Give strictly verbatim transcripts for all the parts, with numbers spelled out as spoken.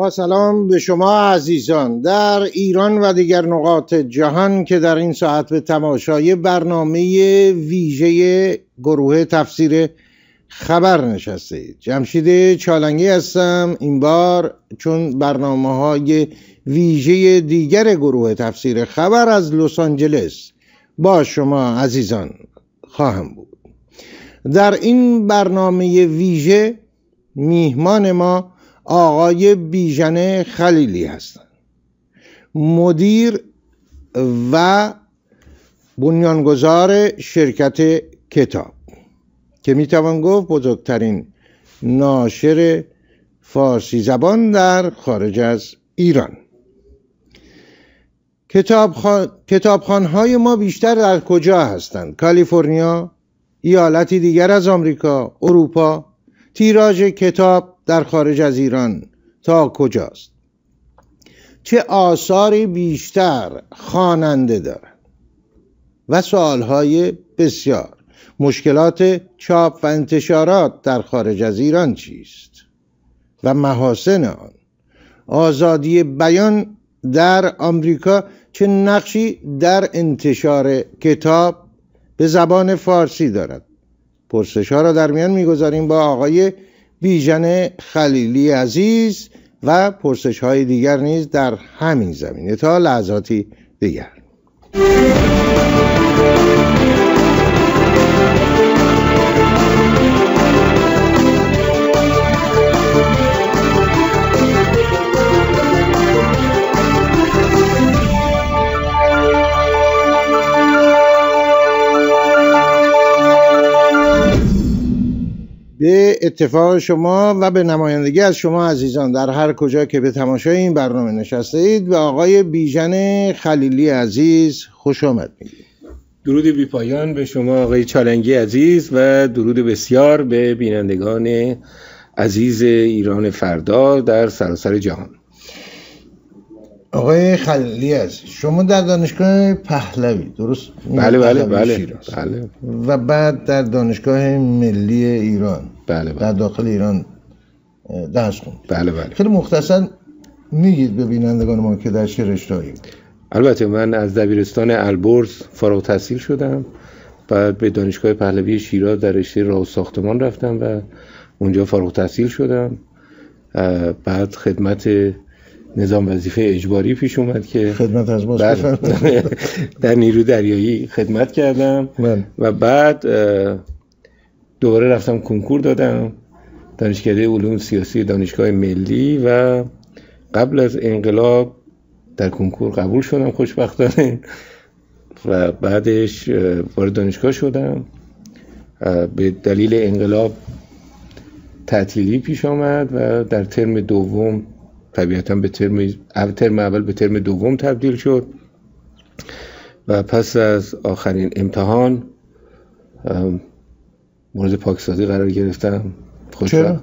با سلام به شما عزیزان در ایران و دیگر نقاط جهان که در این ساعت به تماشای برنامه ویژه گروه تفسیر خبر نشسته اید. جمشید چالنگی هستم. این بار چون برنامه های ویژه دیگر گروه تفسیر خبر از لس آنجلس با شما عزیزان خواهم بود. در این برنامه ویژه میهمان ما آقای بیژن خلیلی هستند، مدیر و بنیانگذار شرکت کتاب که میتوان گفت بزرگترین ناشر فارسی زبان در خارج از ایران. کتابخان... کتابخانه‌های ما بیشتر در کجا هستند؟ کالیفرنیا، ایالتی دیگر از آمریکا، اروپا. تیراژ کتاب در خارج از ایران تا کجاست؟ چه آثاری بیشتر خواننده دارند؟ و سوالهای بسیار. مشکلات چاپ و انتشارات در خارج از ایران چیست و محاسن آن؟ آزادی بیان در آمریکا چه نقشی در انتشار کتاب به زبان فارسی دارد؟ پرسش ها را در میان میگذاریم با آقای بیژن خلیلی عزیز و پرسش های دیگر نیز در همین زمینه. تا لحظاتی دیگر. به اتفاق شما و به نمایندگی از شما عزیزان در هر کجا که به تماشای این برنامه نشسته اید به آقای بیژن خلیلی عزیز خوش آمد میگیم. درود بی پایان به شما آقای چالنگی عزیز و درود بسیار به بینندگان عزیز ایران فردا در سراسر جهان. آقای خلیلی عزیز، شما در دانشگاه پهلوی، درست؟ بله بله بله بله. و بعد در دانشگاه ملی ایران، بله بله. در داخل ایران درس خوندید. بله بله. خیلی مختصر میگید به بینندگان ما که در چه رشته‌ای؟ البته من از دبیرستان البرز فارغ التحصیل شدم، بعد به دانشگاه پهلوی شیراز در رشته راه و ساختمان رفتم و اونجا فارغ التحصیل شدم. بعد خدمت نظام وظیفه اجباری پیش اومد که خدمت از باز در نیرو دریایی خدمت کردم من. و بعد دوباره رفتم کنکور دادم دانشکده علوم سیاسی دانشگاه ملی و قبل از انقلاب در کنکور قبول شدم خوشبختانه و بعدش وارد دانشگاه شدم. به دلیل انقلاب تعطیلی پیش آمد و در ترم دوم طبیعتاً به ترم ترم اول به ترم دوم تبدیل شد و پس از آخرین امتحان مورد پاکسازی قرار گرفتم. چرا؟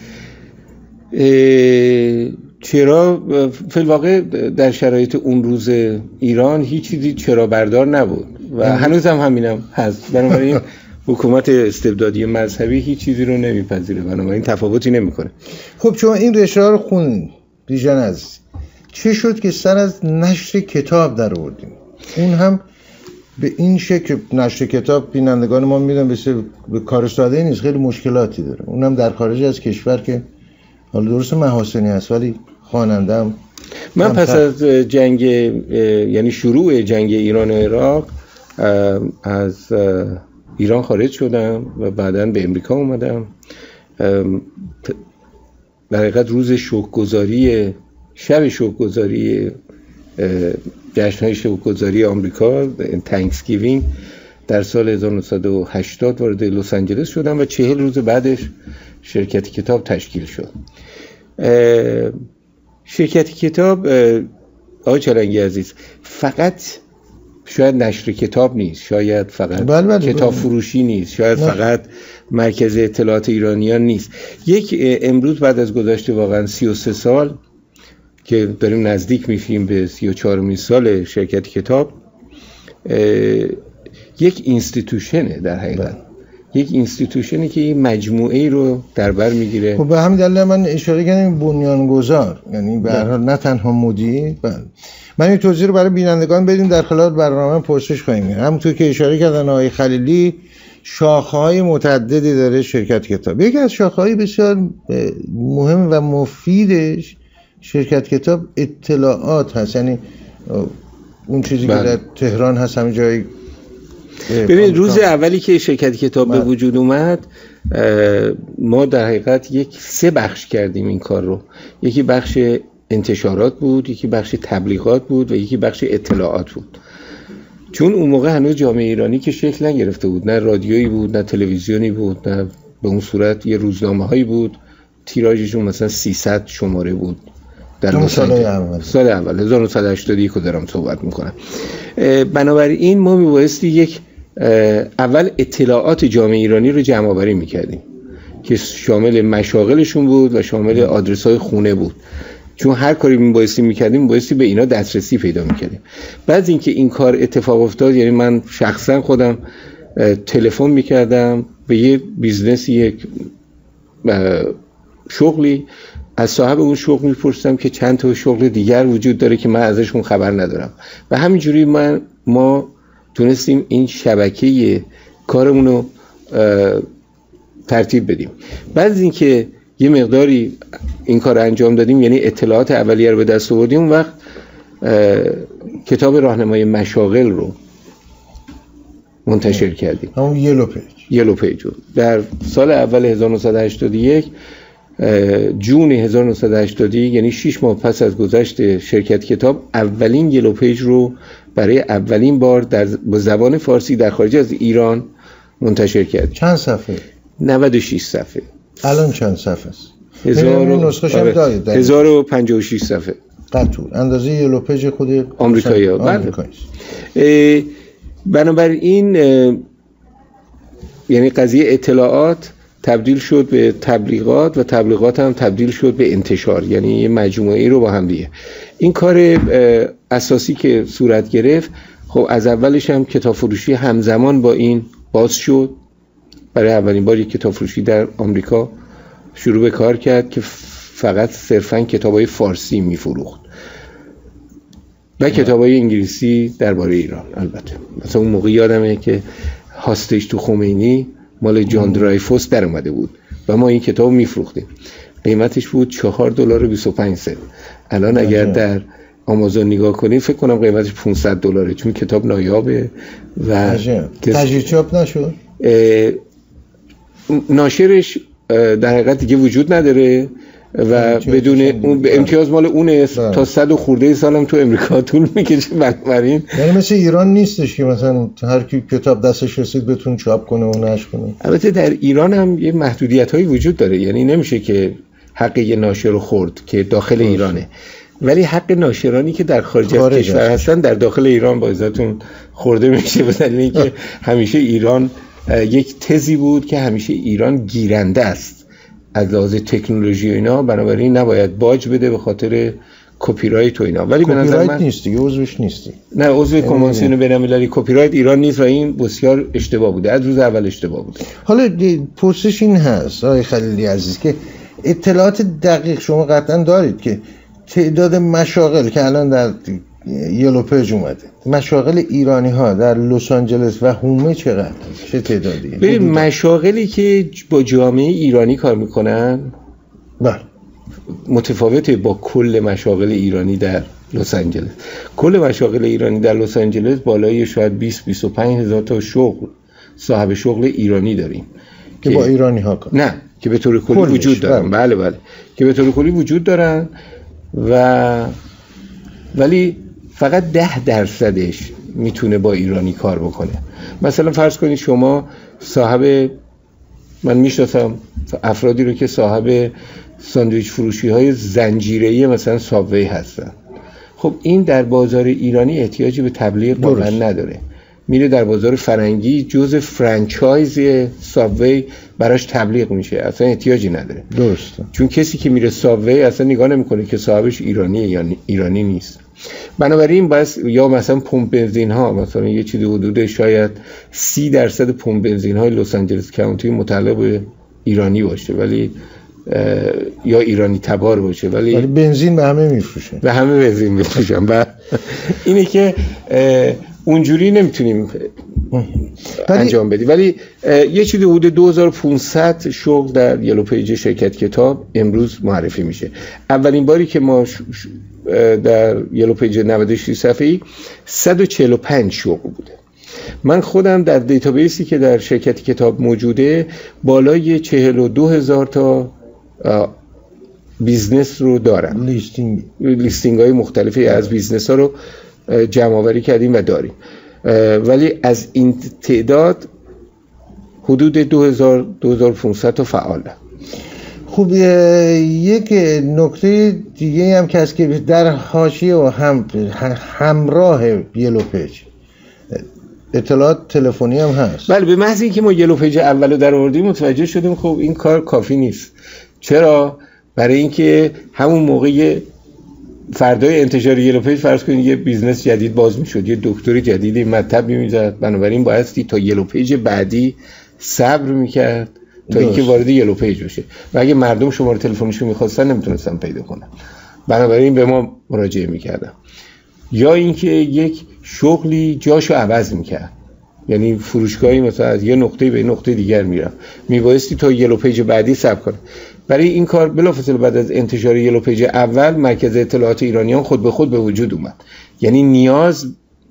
چرا؟ فی الواقع در شرایط اون روز ایران هیچ چیزی چرا بردار نبود و هنوز هم همینم هست. بنابراین حکومت استبدادی مذهبی هیچ چیزی رو نمیپذیره، بنابراین تفاوتی نمیکنه. خب شما این رشته ها رو خوندین بیژن عزیز، چه شد که سر از نشر کتاب در آوردیم؟ اون هم به این شکل نشر کتاب بینندگان ما میدونن به کار ساده نیست، خیلی مشکلاتی داره، اونم در خارج از کشور که حالا درست محاسنی هست ولی خواننده هم. من پس از جنگ یعنی شروع جنگ ایران و عراق از ایران خارج شدم و بعداً به امریکا اومدم. در حقیقت روز شوک‌گذاری شب شوک‌گذاری جشن‌های شوک‌گذاری آمریکا تانکسگیوینگ در سال هزار و نهصد و هشتاد وارد لس آنجلس شدم و چهل روز بعدش شرکت کتاب تشکیل شد. شرکت کتاب آقای چالنگی عزیز فقط شاید نشر کتاب نیست، شاید فقط بل بل کتاب بل. فروشی نیست، شاید نه. فقط مرکز اطلاعات ایرانیان نیست. یک امروز بعد از گذشت واقعا سی و سه سال که داریم نزدیک میشیم به سی و چهارمین سال شرکت کتاب، یک اینستیتوشنه در حقیقت. یک اینستیتوشنی که مجموعه ای رو در بر میگیره. خب به همین دلیل من اشاره کردم بنیانگذار، یعنی به هر حال نه تنها مدیر. من این توضیح رو برای بینندگان بدیم، در خلال برنامه پرسش خواهیم کرد. همونطور که اشاره کردن آقای خلیلی، شاخه‌های متعددی داره شرکت کتاب. یکی از شاخه‌های بسیار مهم و مفیدش شرکت کتاب اطلاعات هست، یعنی اون چیزی که در تهران هست همین جای. ببین روز اولی که شرکت کتاب به وجود اومد ما در حقیقت یک سه بخش کردیم این کار رو. یکی بخش انتشارات بود، یکی بخش تبلیغات بود و یکی بخش اطلاعات بود. چون اون موقع هنوز جامعه ایرانی که شکل نگرفته بود، نه رادیویی بود، نه تلویزیونی بود، نه به اون صورت یه روزنامه هایی بود. تیراژشون مثلا سیصد شماره بود در سال اول سال اول هزار و نهصد و هشتاد و یک رو دارم صحبت میکنم. بنابراین ما میبایستی یک اول اطلاعات جامعه ایرانی رو جمع آوری میکردیم که شامل مشاغلشون بود و شامل آدرس های خونه بود، چون هر کاری میبایستی میکردیم میبایستی به اینا دسترسی پیدا میکردیم. بعد اینکه این کار اتفاق افتاد، یعنی من شخصا خودم تلفن میکردم به یه بیزنس، یک شغلی، از صاحب اون شغل میپرسیدم که چند تا شغل دیگر وجود داره که من ازشون خبر ندارم و همینجوری من ما تونستیم این شبکه کارمون رو ترتیب بدیم. بعد از اینکه یه مقداری این کار انجام دادیم، یعنی اطلاعات اولیه رو به دست آوردیم، اون وقت کتاب راهنمای مشاغل رو منتشر کردیم. همون یلو پیج یلو پیج رو در سال اول هزار و نهصد و هشتاد و یک جون هزار و نهصد و هشتاد و یک، یعنی شش ماه پس از گذشت شرکت کتاب، اولین یلو پیج رو برای اولین بار در زبان فارسی در خارج از ایران منتشر کردیم. چند صفحه؟ نود و شش صفحه. الان چند صفحه است؟ هزار و پنجاه و شش صفحه. قطور اندازه یلو پیج خود آمریکایی‌ها. بله. بنابراین یعنی قضیه اطلاعات تبدیل شد به تبلیغات و تبلیغات هم تبدیل شد به انتشار، یعنی یه مجموعه‌ای رو با هم دیگه. این کار اساسی که صورت گرفت، خب از اولش هم کتاب فروشی همزمان با این باز شد. برای اولین بار یک کتاب فروشی در آمریکا شروع به کار کرد که فقط صرفاً کتابای فارسی می‌فروخت و کتابای انگلیسی درباره ایران. البته مثلا اون موقع یادمه که هاستیج تو خمینی مال جان درایفوس در اومده بود و ما این کتاب میفروختیم. قیمتش بود چهار دلار و بیست و پنج سنت. الان اگر در آمازون نگاه کنید فکر کنم قیمتش پانصد دلاره، چون کتاب نایابه و تجدید چاپ نشد. ناشرش در حقیقت دیگه وجود نداره و بدون اون به امتیاز مال اونه تا صد و خورده سالم تو امریکا طول میکشه. بنابراین یعنی مثل ایران نیستش که مثلا هر کی کتاب دستش رسید بتون چاپ کنه و نشر کنه. البته در ایران هم یه محدودیت‌هایی وجود داره، یعنی نمیشه که حق یه ناشر رو خورد که داخل باشه. ایرانه، ولی حق ناشرانی که در خارج از کشور هستن در داخل ایران با ازتون خورده میشه. به دلیل اینکه همیشه ایران یک تزی بود که همیشه ایران گیرنده است از لحاظ تکنولوژی و اینا، بنابراین نباید باج بده به خاطر کپی رایت و اینا. ولی به نظر من نیستی، عضوش نیستی. نه، عضو کنوانسیون بین‌المللی کپی رایت ایران نیست و این بسیار اشتباه بوده، از روز اول اشتباه بوده. حالا پرسش این هست آقای خلیلی عزیز که اطلاعات دقیق شما قطعا دارید که تعداد مشاغل که الان در یلو پیج اومده، مشاغل ایرانی ها در لس آنجلس و هومه چقدر؟ چه تعدادیه؟ ببین مشاغلی که با جامعه ایرانی کار میکنن بله متفاوته با کل مشاغل ایرانی در لس آنجلس. کل مشاغل ایرانی در لس آنجلس بالای شاید بیست بیست و پنج هزار تا شغل صاحب شغل ایرانی داریم که با ایرانی ها کار. نه، که به طور کلی وجود دارن. بله بله که به طور کلی وجود دارن و ولی فقط ده درصدش میتونه با ایرانی کار بکنه. مثلا فرض کنید شما صاحب، من میشناسم افرادی رو که صاحب ساندویچ فروشی های زنجیره‌ای مثلا سابوی هستن. خب این در بازار ایرانی احتیاجی به تبلیغ واقعا نداره میره در بازار فرنگی جز فرانچایز سابوی براش تبلیغ میشه، اصلا احتیاجی نداره. درسته. چون کسی که میره سابوی اصلا نگاه نمیکنه که صاحبش ایرانیه یا ایرانی نیست. بنابراین بس یا مثلا پمپ بنزین ها، مثلا یه چیزی حدود شاید سی درصد پمپ بنزین های لس آنجلس کانتی متعلق به ایرانی باشه، ولی یا ایرانی تبار باشه، ولی ولی بنزین به همه میفروشه، به همه بنزین میفروشن. و اینه که اونجوری نمیتونیم انجام بدیم. ولی یه چیزی حدود دو هزار و پانصد شغل در یلو پیج شرکت کتاب امروز معرفی میشه. اولین باری که ما در یلو پیج نود و شش صفحه‌ای صد و چهل و پنج شغل بوده. من خودم در دیتابیسی که در شرکت کتاب موجوده بالای چهل و دو هزار تا بیزنس رو دارم. لیستینگ لیستینگ های مختلفی از بیزنس ها رو جمع آوری کردیم و داریم، ولی از این تعداد حدود دو هزار دو هزار و پانصد تا فعاله. خب یک نکته دیگه هم که هست که در حاشیه و هم همراه یلو پیج اطلاعات تلفنی هم هست. بله، به محض اینکه ما یلو پیج اولو در آوردیم متوجه شدیم خب این کار کافی نیست. چرا؟ برای اینکه همون موقع فردای انتشار یلو پیج فرض کنید یه بیزنس جدید باز میشد، یه دکتری جدیدی مطب میزد، بنابراین بایستی تا یلو پیج بعدی صبر میکرد تا اینکه وارد یلو پیج بشه و اگه مردم شماره تلفنشو میخواستن نمیتونستن پیدا کنن، بنابراین به ما مراجعه میکردن. یا اینکه یک شغلی جاشو عوض میکرد، یعنی فروشگاهی مثلا از یه نقطه به نقطه دیگر میرفت، میبایستی تا یلو پیج بعدی صبر کنه. برای این کار بلافاصله بعد از انتشار یلو پیج اول مرکز اطلاعات ایرانیان خود به خود به وجود اومد. یعنی نیاز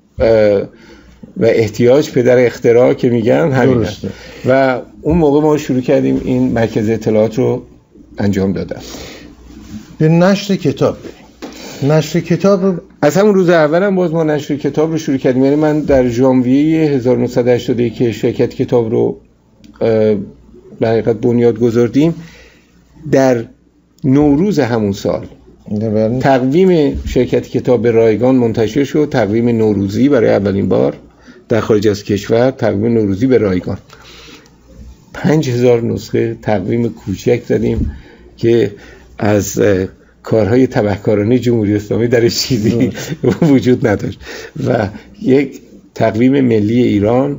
و احتیاج پدر اختراع که میگن همین است. و اون موقع ما شروع کردیم این مرکز اطلاعات رو انجام دادن. به نشر کتاب بریم. نشر کتاب رو از همون روز اول هم باز ما نشر کتاب رو شروع کردیم. یعنی من در ژانویه هزار و نهصد و هشتاد و یک که شرکت کتاب رو به حقیقت بنیاد گذاردیم، در نوروز همون سال تقویم شرکت کتاب رایگان منتشر شد. تقویم نوروزی برای اولین بار در خارج از کشور، تقویم نوروزی به رایگان. پنج هزار نسخه تقویم کوچک زدیم که از کارهای تبهکارانه جمهوری اسلامی درش چیزی وجود نداشت و یک تقویم ملی ایران،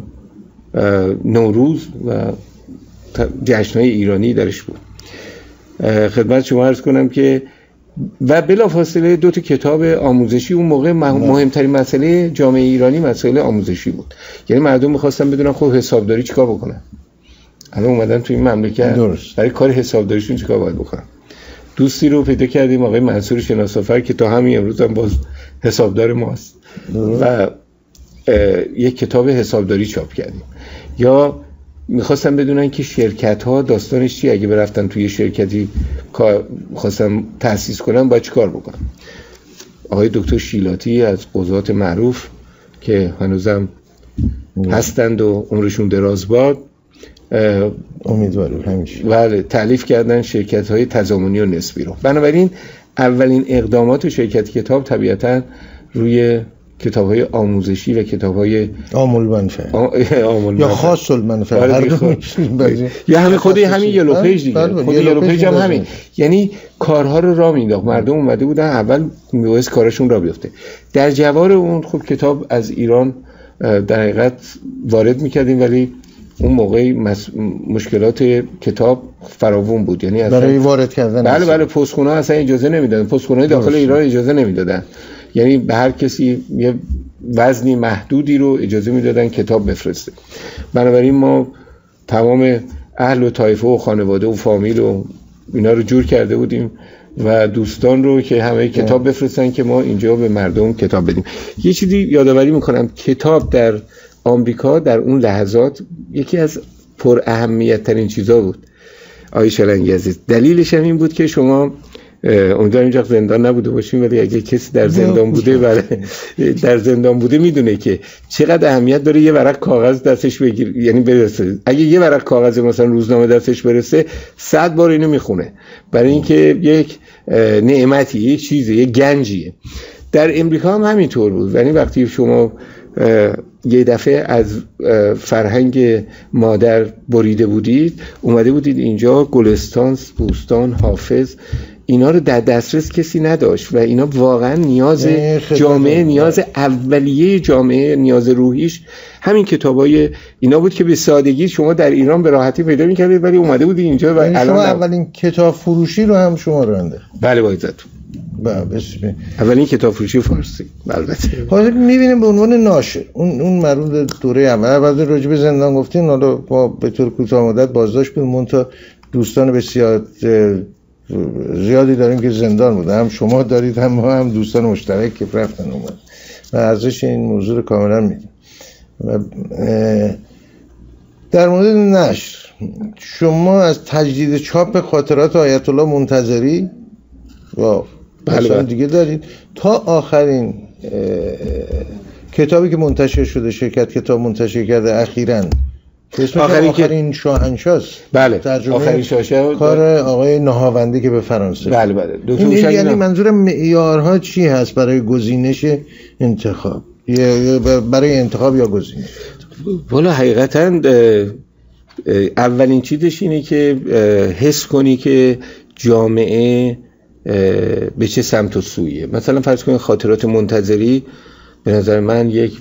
نوروز و جشن‌های ایرانی درش بود. خدمت شما عرض کنم که و بلافاصله دو تا کتاب آموزشی. اون موقع مهمترین مسئله جامعه ایرانی مسئله آموزشی بود. یعنی مردم می‌خواستن بدونن خب حسابداری چیکار بکنن. الان اومدن تو این مملکت برای کار حسابداریشون چیکار باید بکنن. دوستی رو پیدا کردیم آقای منصور شناسافر که تا همین امروز هم باز حسابدار ماست و یک کتاب حسابداری چاپ کردیم. یا میخواستم بدونن که شرکت ها داستانش چی، اگه برفتن توی شرکتی خواستم تأسیس کنن باید چی کار بکنن. آقای دکتر شیلاتی از قضات معروف که هنوزم هستند و عمرشون دراز باد، امیدوارم همیشه، بله، تألیف کردن شرکت های تضامنی و نسبی رو. بنابراین اولین اقدامات شرکت کتاب طبیعتاً روی کتاب‌های آموزشی و کتاب‌های عامل منفعه آ... یا خاص المنفعه هر دو یا همین خود همین یلو پیج دیگه، خود یلو پیج هم همین، یعنی کارها رو راه مینداخت. مردم اومده بودن اول می‌بایست کارشون راه بیفته. در جوار اون خب کتاب از ایران در حقیقت وارد می‌کردیم، ولی اون موقع مس... مشکلات کتاب فراوون بود. یعنی اصلا برای وارد کردن بله بله پستخونه‌ها اصلا اجازه نمیدادن، پستخونه‌های داخل ایران اجازه نمیدادن. یعنی به هر کسی یه وزنی محدودی رو اجازه میدادن کتاب بفرسته. بنابراین ما تمام اهل و طایفه و خانواده و فامیل و اینا رو جور کرده بودیم و دوستان رو که همه کتاب بفرستن که ما اینجا به مردم کتاب بدیم. یه چیزی یادآوری میکنم، کتاب در آمریکا در اون لحظات یکی از پر اهمیت ترین چیزا بود. آقای شلنگی عزیز، دلیلش هم این بود که شما امیدوارم اینجا زندان نبوده باشیم، ولی اگه کسی در زندان بوده بله در زندان بوده میدونه که چقدر اهمیت داره یه ورق کاغذ دستش بگیر، یعنی برسه. اگه یه ورق کاغذ مثلا روزنامه دستش برسه صد بار اینو میخونه، برای اینکه یک نعمتی، یک چیزی، یک گنجیه. در امریکا هم همینطور بود. یعنی وقتی شما یه دفعه از فرهنگ مادر بریده بودید، اومده بودید اینجا، گلستان، بوستان، حافظ، اینا رو در دسترس کسی نداشت و اینا واقعا نیاز جامعه، نیاز اولیه جامعه، نیاز روحیش همین کتابای اینا بود که به سادگی شما در ایران به راحتی پیدا می‌کردید، ولی اومده بودید اینجا و الان شما اولین کتاب فروشی رو هم شما رانده. بله بایزتون. بله اولین کتاب فروشی فارسی. البته حالا می‌بینیم به عنوان ناشر، اون اون مربوط به دوره اول. بعد راجع به زندان گفتین، حالا ما به طور کوتاه مدت بازداشت بودیم، منتها دوستان بسیار زیادی داریم که زندان بوده، هم شما دارید هم ما، هم دوستان مشترک که رفتن اومد و ارزش این موضوع رو کاملا میدونم. در مورد نشر، شما از تجدید چاپ خاطرات آیت الله منتظری و بله دیگه دارید تا آخرین کتابی که منتشر شده، شرکت کتاب منتشر کرده اخیراً، آخرین, آخرین شاهنشاه. بله آخرین شاهنشاه کار آقای نهاوندی که به فرانسه. بله بله این یعنی منظورم معیارها چی هست برای گزینش انتخاب، یا برای انتخاب یا گزینش؟ والا حقیقتا اولین چیزش اینه که حس کنی که جامعه به چه سمت و سویه. مثلا فرض کنید خاطرات منتظری به نظر من یک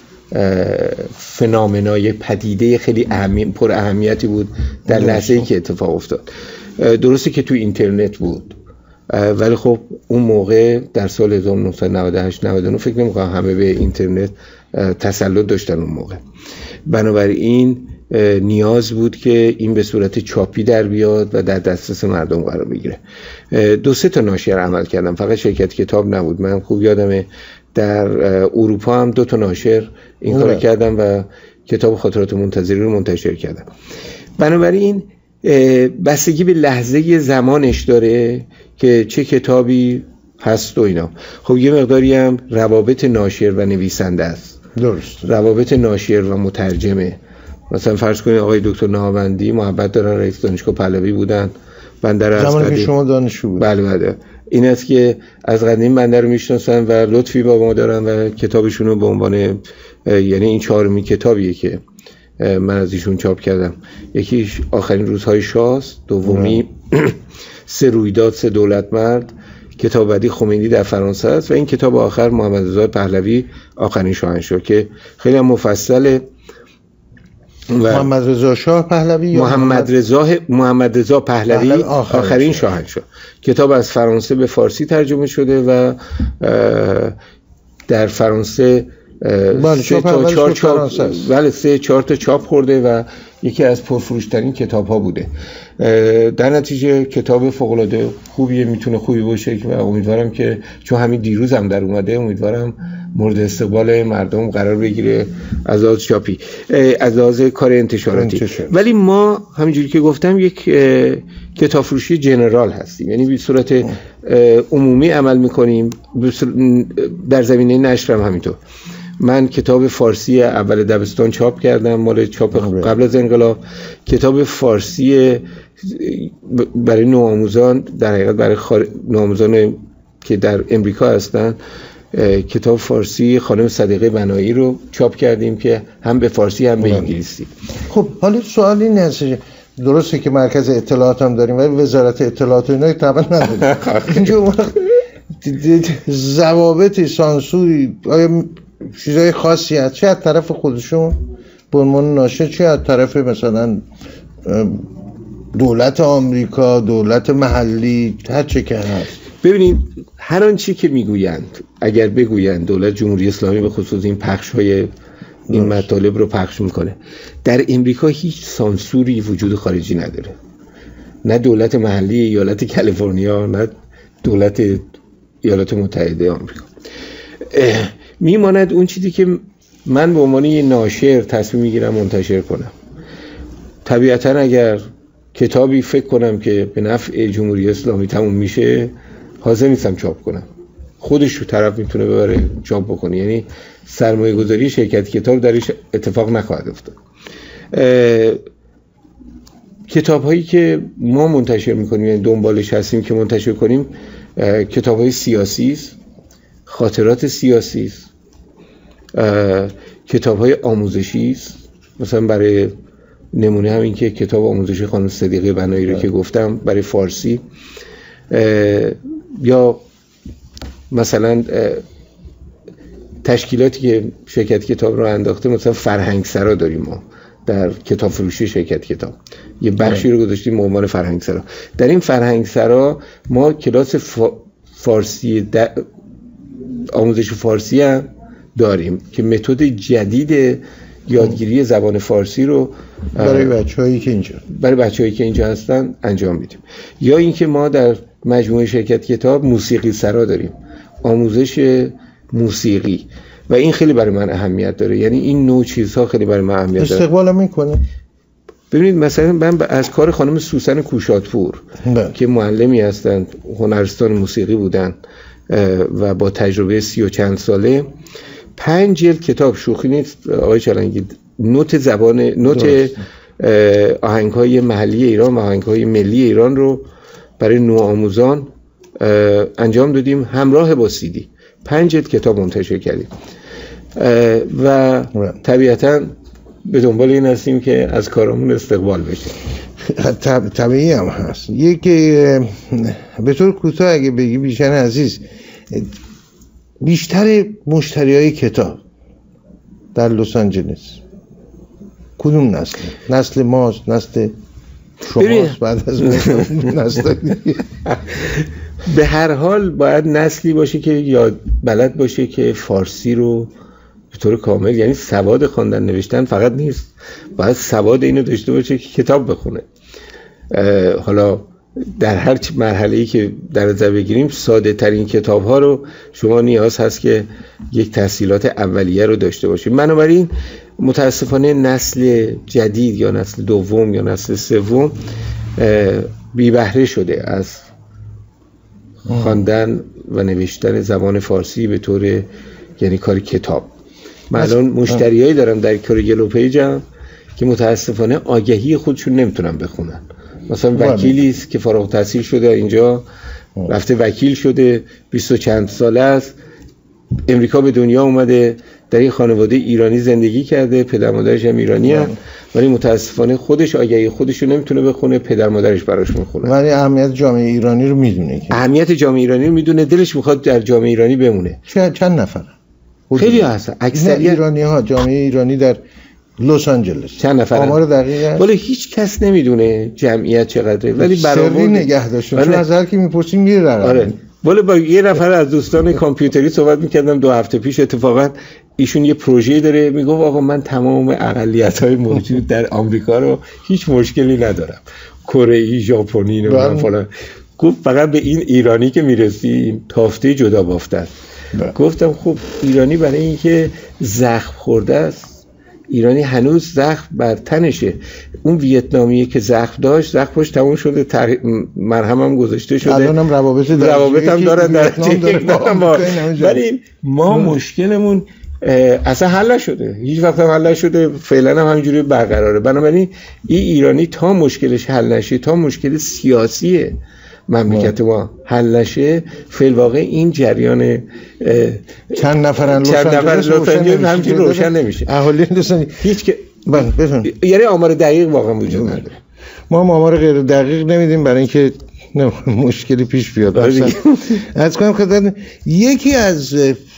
فنومنای پدیده خیلی اهمی، پر اهمیتی بود در لحظه‌ای که اتفاق افتاد. درسته که تو اینترنت بود، ولی خب اون موقع در سال هزار و نهصد و نود و هشت نود و نه فکر نمی‌کنم همه به اینترنت تسلط داشتن اون موقع. بنابراین نیاز بود که این به صورت چاپی در بیاد و در دسترس مردم قرار بگیره. دو سه تا ناشر عمل کردم، فقط شرکت کتاب نبود. من خوب یادمه در اروپا هم دو تا ناشر این کارو کردم و کتاب خاطرات منتظری رو منتشر کردم. بنابراین بستگی به لحظه زمانش داره که چه کتابی هست و اینا. خب یه مقداری هم روابط ناشر و نویسنده است. درست. روابط ناشر و مترجمه. مثلا فرض کنید آقای دکتر نهاوندی محبت دارن، رئیس دانشگاه پهلوی بودن، بنده رو زمانی که شما دانشجو بود. بله بله. این است که از قدیم بنده رو میشناسن و لطفی با ما دارن و کتابشون رو به عنوان، یعنی این چهارمین کتابیه که من از ایشون چاپ کردم. یکیش آخرین روزهای شاست، دومی سه رویداد سه دولت مرد، کتاب بعدی خمینی در فرانسه است و این کتاب آخر محمد رضا پهلوی آخرین شاهنشاه که خیلی مفصله. محمد رضا شاه پهلوی یا محمد رضا محمد رضا پهلوی آخرین, آخرین شاهنشاه. کتاب از فرانسه به فارسی ترجمه شده و در فرانسه سه تا چهار چاپ بله سه چهار تا چاپ خورده و یکی از پرفروشترین کتاب ها بوده. در نتیجه کتاب فوق العاده خوبیه، میتونه خوبی باشه و امیدوارم که چون همین دیروز هم در اومده، امیدوارم مورد استقبال مردم قرار بگیره از لحاظ چاپی، از لحاظ کار انتشاراتی. انتشار. ولی ما همینجوری که گفتم یک کتاب فروشی جنرال هستیم، یعنی به صورت عمومی عمل میکنیم. در زمینه نشر هم همینطور. من کتاب فارسی اول دبستان چاپ کردم، مال چاپ قبل از انقلاب. کتاب فارسی برای نوآموزان، در حقیقت برای خار... نوآموزان که در امریکا هستن، کتاب فارسی خانم صدیقه بنایی رو چاپ کردیم که هم به فارسی هم به انگلیسی. خب حالا سوال این هست، درسته که مرکز اطلاعات هم داریم ولی وزارت اطلاعات اینا طبعا نداریم. اینجا ضوابط سانسوری آیا چیزای خاصی هست؟ چه از طرف خودشون به عنوان ناشر، چه از طرف مثلا دولت آمریکا، دولت محلی، هر چه که هست؟ ببینید هر آنچه که میگویند، اگر بگویند دولت جمهوری اسلامی به خصوص این پخش های این مطالب رو پخش میکنه، در امریکا هیچ سانسوری وجود خارجی نداره. نه دولت محلی ایالت کالیفرنیا، نه دولت ایالات متحده آمریکا. میماند اون چیزی که من به عنوان یه ناشر تصمیم میگیرم منتشر کنم. طبیعتا اگر کتابی فکر کنم که به نفع جمهوری اسلامی تموم میشه، حاضر نیستم چاپ کنم. خودش رو طرف میتونه ببره چاپ بکنه، یعنی سرمایه گذاری شرکت کتاب درش اتفاق نخواهد افتاد. کتاب هایی که ما منتشر میکنیم، یعنی دنبالش هستیم که منتشر کنیم، کتاب های سیاسی است، خاطرات سیاسی است، کتاب‌های آموزشی است. مثلا برای نمونه همین که کتاب آموزشی خانم صدیقه بنایی رو که گفتم برای فارسی، یا مثلا تشکیلاتی که شرکت کتاب رو انداخته، مثلا فرهنگ سرا داریم ما در کتاب فروشی شرکت کتاب، یه بخشی رو گذاشتیم به عنوان فرهنگ سرا. در این فرهنگ سرا ما کلاس فارسی آموزش فارسی هم داریم که متد جدید یادگیری زبان فارسی رو برای بچه‌هایی که اینجا برای بچه‌هایی که اینجا هستن انجام میدیم. یا اینکه ما در مجموعه شرکت کتاب موسیقی سرا داریم، آموزش موسیقی، و این خیلی برای من اهمیت داره. یعنی این نوع چیزها خیلی برای من اهمیت داره. استقبال میکنه. ببینید مثلا من از کار خانم سوسن کوشاتپور که معلمی هستند، هنرستان موسیقی بودن و با تجربه سی و چند ساله، پنج جلد کتاب، شوخی نیست آقای چالنگی، نوت زبان نوت آهنگ‌های محلی ایران و آهنگ‌های ملی ایران رو برای نوآموزان انجام دادیم همراه با سیدی. پنج جلد کتاب منتشر کردیم و طبیعتاً به دنبال این هستیم که از کارمون استقبال بشه. طب... طبیعی هم هست. یک به طور کوتاه اگه بگی بیشتر عزیز، بیشتر مشتریای کتاب در لس آنجلس کدوم نسل؟ نسل ماست، نسل شماست، بعد از نسل دیگه؟ به هر حال باید نسلی باشه که یاد بلد باشه که فارسی رو به طور کامل، یعنی سواد خواندن نوشتن فقط نیست، باید سواد اینو داشته باشه که کتاب بخونه. حالا در هر مرحله‌ای که در نظر بگیریم، ساده ترین کتاب ها رو شما نیاز هست که یک تحصیلات اولیه رو داشته باشید. بنابراین متاسفانه نسل جدید یا نسل دوم یا نسل سوم بی بهره شده از خواندن و نوشتن زبان فارسی به طور یعنی کار کتاب. من الان مشتریایی دارم در کار یلو پیجم که متاسفانه آگهی خودشون نمیتونن بخونن. مثلا وکیلی است که فارغ التحصیل شده اینجا، رفته وکیل شده، بیست و چند ساله است، امریکا به دنیا اومده، در این خانواده ایرانی زندگی کرده، پدر مادرش هم ایرانی هستند، ولی متاسفانه خودش آگهی خودش رو نمیتونه بخونه، پدر مادرش براش میخونه. ولی اهمیت جامعه ایرانی رو میدونه. که اهمیت جامعه ایرانی رو میدونه، دلش میخواد در جامعه ایرانی بمونه. چند نفر؟ خیلی هستن. اکثریت ایرانی ها، جامعه ایرانی در لس آنجلس چند نفر؟ آمار دقیقه ولی هیچ کس نمیدونه جمعیت چقدره، ولی برای نگه داشتن. چون از هر کی میپرسیم میره رقم. آره. ولی با یه نفر از دوستان کامپیوتری صحبت میکردم دو هفته پیش، اتفاقا ایشون یه پروژه داره، میگفت آقا من تمام اقلیت‌های موجود در آمریکا رو هیچ مشکلی ندارم، کره‌ای، ژاپنی و فلان. گفت فقط به این ایرانی که میرسیم تافته جدا بافته است. گفتم خب ایرانی برای اینکه زخم خورده است، ایرانی هنوز زخم بر تنشه. اون ویتنامیه که زخم داشت، زخمش تموم شده، تر... مرهم هم گذاشته شده، الان هم روابط روابط هم دارن در ولی ما مشکلمون اصلا حل نشده، هیچ وقت هم حل نشده، فعلا هم همینجوری برقراره. بنابراین این ایرانی تا مشکلش حل نشه، تا مشکل سیاسیه مملکت ما حل نشه، فی الواقع این جریان چند نفرن چند نفر روشن همینجوری روشن نمیشه. اهالی دوستان هیچ که بله بفرمایید. یعنی آمار دقیق واقعا وجود نداره. ما آمار غیر دقیق نمیدیم برای اینکه مشکلی پیش بیاد. از کنم خدمت یکی از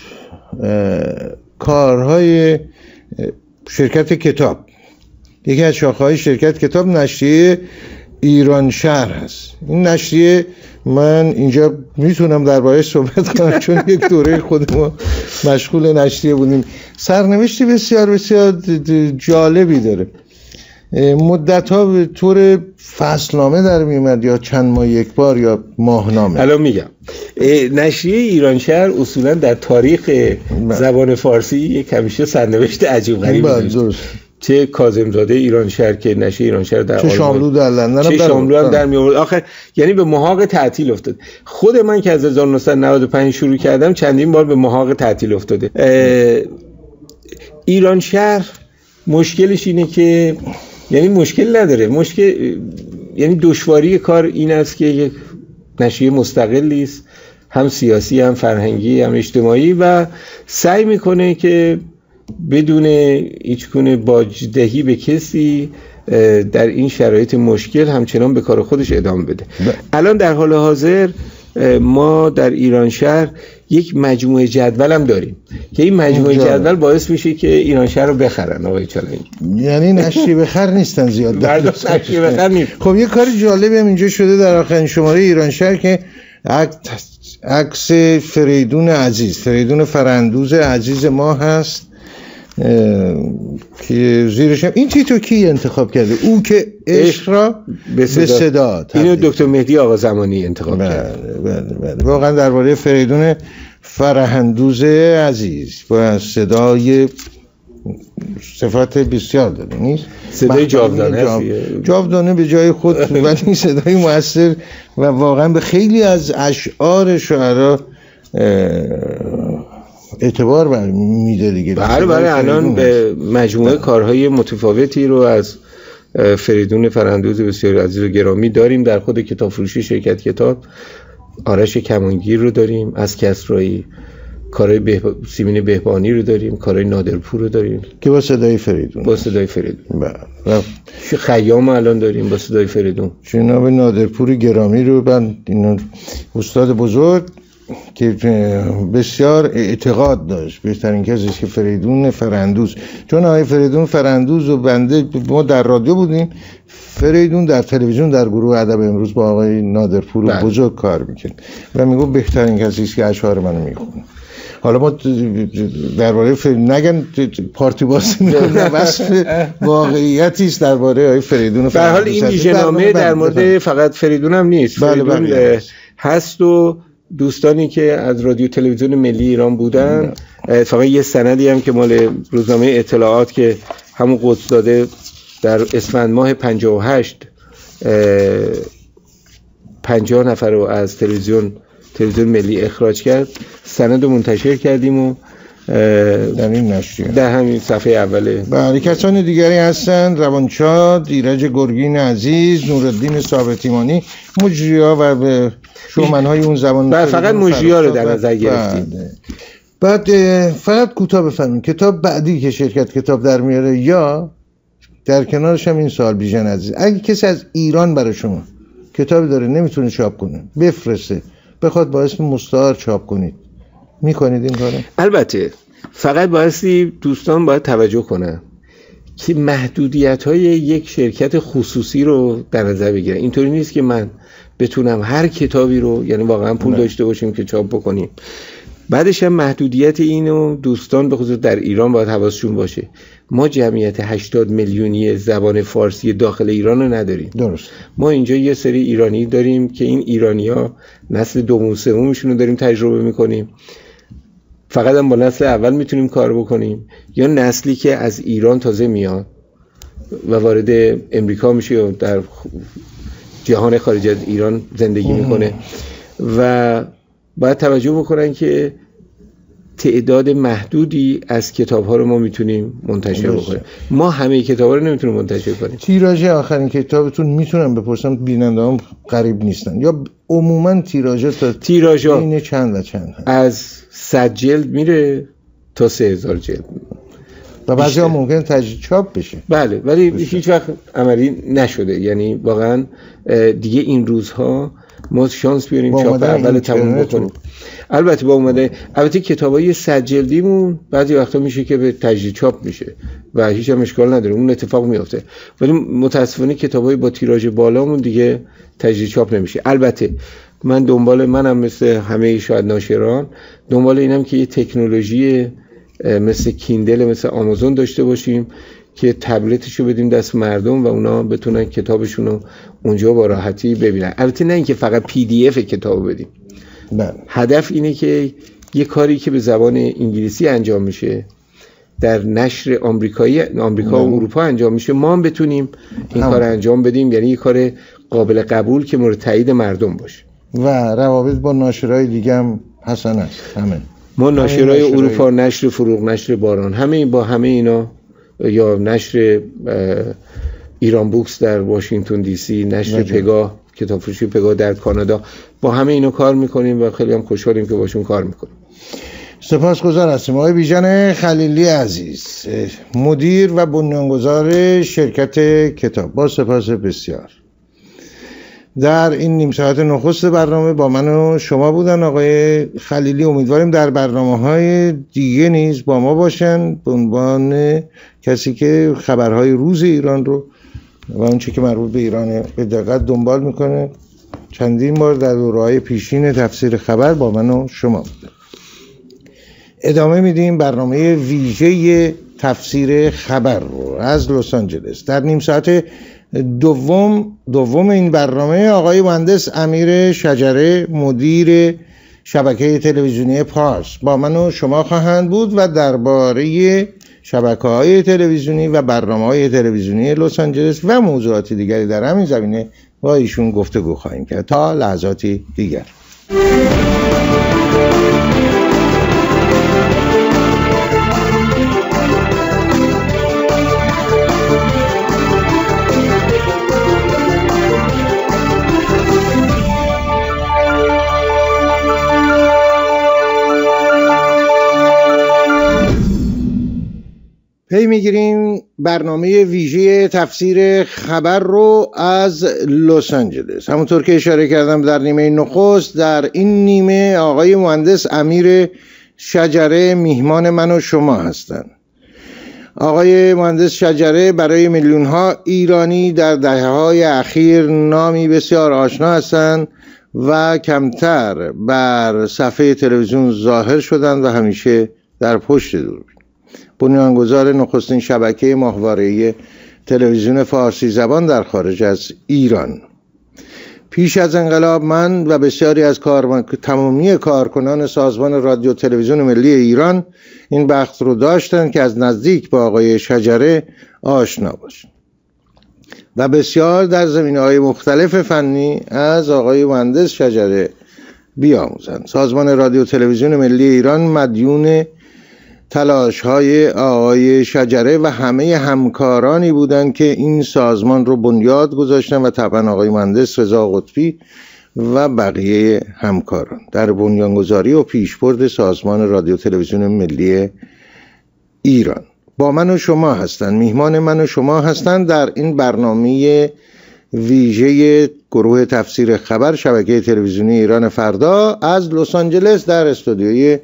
کارهای شرکت کتاب، یکی از شاخه‌های شرکت کتاب نشریه ایران شهر هست. این نشریه من اینجا میتونم درباره‌اش صحبت کنم چون یک دوره خود ما مشغول نشریه بودیم. سرنوشتی بسیار بسیار جالبی داره. مدت‌ها به طور فصلنامه در میومد یا چند ماه یک بار یا ماهنامه. الان میگم نشریه ایران شهر اصولا در تاریخ زبان فارسی یک همیشه سرنوشت عجیب غریبی داشت. چه کاظمزاده ایران شهر که نشریه ایران شهر در چه شاملو در لندن چه شاملو هم در میورد، آخر یعنی به محاق تعطیل افتاد. خود من که از هزار و نهصد و نود و پنج شروع کردم چندین بار به محاق تعطیل افتاده. ایران شهر مشکلش اینه که یعنی مشکل نداره، مشکل یعنی دشواری کار این است که یک نشریه مستقلی است، هم سیاسی هم فرهنگی هم اجتماعی، و سعی میکنه که بدون هیچ گونه باجدهی به کسی در این شرایط مشکل همچنان به کار خودش ادامه بده. ب... الان در حال حاضر ما در ایران شهر یک مجموعه جدول هم داریم که این مجموعه جدول باعث میشه که ایران شهر رو بخرن آقای چالنجی. یعنی نشری بخر نیستن زیاد. برداشت نشری بخر نیست. خب یه کار جالبی هم اینجا شده در آخرین شماره ایران شهر که عکس فریدون عزیز، فریدون فراندوز عزیز ما هست که زیرش هم این تیتو کی انتخاب کرده؟ او که عشق را به صدا, صدا اینو دکتر مهدی آقا زمانی انتخاب بله کرد. بله بله. واقعا درباره فریدون فرهندوز عزیز با صدای صفات بسیار داره، نیست؟ صدای جاودانه جاو... جاودانه به جای خود ولی صدای مؤثر و واقعا به خیلی از اشعار شعرا اعتبار بر میده دیگه. بله بله. الان به مجموعه بله. کارهای متفاوتی رو از فریدون فرهندوز بسیار عزیز و گرامی داریم. در خود کتاب فروشی شرکت کتاب آرش کمانگیر رو داریم، از کسرایی، کارهای به... سیمین بهبانی رو داریم، کارهای نادرپور رو داریم که با صدای فریدون با صدای فریدون بله. خیام الان داریم با صدای فریدون. جناب نادرپور گرامی رو من اینا استاد بزرگ که بسیار اعتقاد داشت بهترین کسی است که فریدون فرهندوز، چون آقای فریدون فرهندوز و بنده ما در رادیو بودیم، فریدون در تلویزیون در گروه ادب امروز با آقای نادرپور بله. بزرگ کار میکرد و میگو بهترین کسی است که اشعار منو میخونه. حالا ما درباره فریدون نگن پارتی باز میکنیم، بس واقعیتی است درباره آقای فریدون فرهندوز. در حال این ویژه‌نامه در مورد فقط فریدون هم نیست، بله فریدون بله. هست و دوستانی که از رادیو تلویزیون ملی ایران بودن. اتفاقا یه سندی هم که مال روزنامه اطلاعات که همون قدس داده در اسفند ماه پنجاه و هشت پنجاه نفر رو از تلویزیون تلویزیون ملی اخراج کرد، سند رو منتشر کردیم و در این نشریه در همین صفحه اوله. بله. کسان دیگری هستن: روانشاد، ایرج گرگین عزیز، نورالدین ثابتیمانی، مجری‌ها و به شومن‌های اون زمان. بله فقط مجری‌ها رو در نظر گرفتیم. بعد فقط کوتاه بفرمایید کتاب بعدی که شرکت کتاب در میاره، یا در کنارش هم این سوال بیژن عزیز، اگه کسی از ایران برای شما کتابی داره نمیتونه چاپ کنه بفرسته، بخواد با اسم مستعار چاپ کنید، میکنید این کارو؟ البته فقط بایستی دوستان باید توجه کنن که محدودیت‌های یک شرکت خصوصی رو در نظر بگیرن. اینطوری نیست که من بتونم هر کتابی رو، یعنی واقعا پول نه. داشته باشیم که چاپ بکنیم. بعدش هم محدودیت اینو دوستان به خصوص در ایران باید حواسشون باشه، ما جمعیت هشتاد میلیونی زبان فارسی داخل ایران رو نداریم. درست. ما اینجا یه سری ایرانی داریم که این ایرانی‌ها نسل دوم سومشون رو داریم تجربه می‌کنیم، فقط هم با نسل اول میتونیم کار بکنیم، یا نسلی که از ایران تازه میاد و وارد امریکا میشه و در جهان خارج از ایران زندگی میکنه و باید توجه بکنن که تعداد محدودی از کتاب‌ها رو ما میتونیم منتشر بکنیم. ما همه کتاب‌ها رو نمیتونیم منتشر کنیم. تیراژ آخرین کتابتون میتونم بپرسم، بیننده‌ام غریب نیستن، یا عموما تیراژ تا تیراژ بین چند و چند هست؟ از صد جلد میره تا سه هزار جلد و بعضی‌ها ممکن تجدید چاپ بشه. بله ولی بشه. هیچ وقت عملی نشده. یعنی واقعا دیگه این روزها ما شانس بیاریم چاپ اول تموم بکنیم. البته با اومده البته کتابای صد جلدیمون بعضی وقتا میشه که به تجدید چاپ میشه و هیچ هم اشکال نداره، اون اتفاق میفته، ولی متاسفانه کتابای با تیراژ بالامون دیگه تجدید چاپ نمیشه. البته من دنبال منم مثل همه شاید ناشران دنبال اینم که یه تکنولوژی مثل کیندل مثل آمازون داشته باشیم که تبلتشو بدیم دست مردم و اونا بتونن کتابشونو اونجا با راحتی ببینن. البته نه اینکه فقط پی دی اف کتابو بدیم. بله. هدف اینه که یه کاری که به زبان انگلیسی انجام میشه در نشر آمریکایی آمریکا و اروپا انجام میشه، ما هم بتونیم این هم. کار انجام بدیم، یعنی یه کار قابل قبول که مورد تایید مردم باشه. و روابط با ناشرای دیگه هم حسن است. همه ما ناشرای اروپا، نشر فروغ، نشر باران، همه با همه اینا، یا نشر ایران بوکس در واشنگتن دی سی، نشر بجا. پگاه، کتاب فروشی پگاه در کانادا، با همه اینا کار میکنیم و خیلی هم خوشحالیم که باشون کار میکنیم. سپاسگزار هستیم. آقای بیژن خلیلی عزیز، مدیر و بنیانگذار شرکت کتاب، با سپاس بسیار. در این نیم ساعت نخست برنامه با من و شما بودن آقای خلیلی. امیدواریم در برنامه‌های دیگه نیز با ما باشن به عنوان کسی که خبرهای روز ایران رو و اونچه که مربوط به ایران به دقت دنبال میکنه. چندین بار در دوره‌های پیشین تفسیر خبر با من و شما بودن. ادامه میدیم برنامه ویژه تفسیر خبر رو از لس آنجلس. در نیم ساعت دوم دوم این برنامه آقای مهندس امیر شجره، مدیر شبکه تلویزیونی پارس، با من و شما خواهند بود و درباره شبکه‌های تلویزیونی و برنامه‌های تلویزیونی لس آنجلس و موضوعات دیگری در همین زمینه با ایشون گفتگو خواهیم کرد. تا لحظاتی دیگر. پی میگیریم برنامه ویژه تفسیر خبر رو از لس آنجلس. همونطور که اشاره کردم در نیمه نخست، در این نیمه آقای مهندس امیر شجره میهمان من و شما هستند. آقای مهندس شجره برای میلیون ها ایرانی در دهه‌های اخیر نامی بسیار آشنا هستند و کمتر بر صفحه تلویزیون ظاهر شدند و همیشه در پشت دوربین. بنیانگذار نخستین شبکه ماهواره‌ای تلویزیون فارسی زبان در خارج از ایران. پیش از انقلاب من و بسیاری از کار... تمامی کارکنان سازمان رادیو تلویزیون ملی ایران این بخت رو داشتند که از نزدیک با آقای شجره آشنا باشند و بسیار در زمینه‌های مختلف فنی از آقای مهندس شجره بیاموزند. سازمان رادیو تلویزیون ملی ایران مدیون تلاش های آقای شجره و همه همکارانی بودند که این سازمان رو بنیاد گذاشتن و طبعا آقای مهندس رضا قطبی و بقیه همکاران در بنیانگذاری و پیشبرد سازمان رادیو تلویزیون ملی ایران. با من و شما هستند، میهمان من و شما هستند در این برنامه ویژه گروه تفسیر خبر شبکه تلویزیونی ایران فردا از لس آنجلس در استودیوی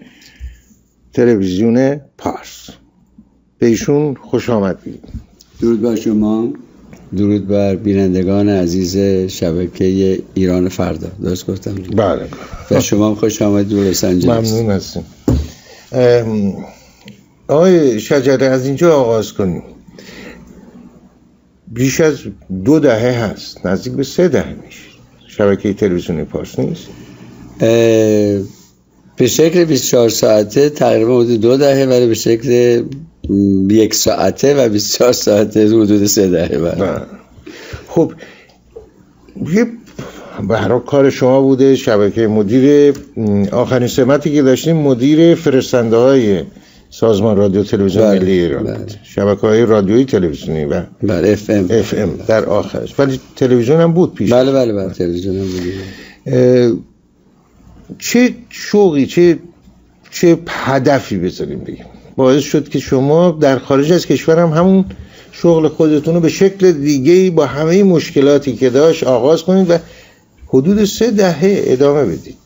تلویزیون پارس. به ایشون خوش آمد بگید. درود بر شما، درود بر بینندگان عزیز شبکه ایران فردا. درست گفتم؟ بله. و شما هم خوش آمدید به لس آنجلس. ممنون هستیم. آقای شجره از اینجا آغاز کنیم. بیش از دو دهه هست، نزدیک به سه دهه میشه شبکه تلویزیونی پارس نیست؟ به شکل بیست و چهار ساعته تقریبا حدود دو دهه، ولی به شکل یک ساعته و بیست و چهار ساعته حدود سه دهه. بله. خب یه برای کار شما بوده شبکه، مدیر آخرین سمتی که داشتیم مدیر فرستنده های سازمان رادیو تلویزیون ملی ایران، بله. شبکه های رادیویی تلویزیونی و بله اف ام اف ام در آخرش، ولی تلویزیون هم بود پیش. بله بله بله تلویزیون هم بود. چه شوقی چه چه هدفی بذاریم بگیم باعث شد که شما در خارج از کشور هم همون شغل خودتون رو به شکل دیگه‌ای با همه مشکلاتی که داشت آغاز کنید و حدود سه دهه ادامه بدید؟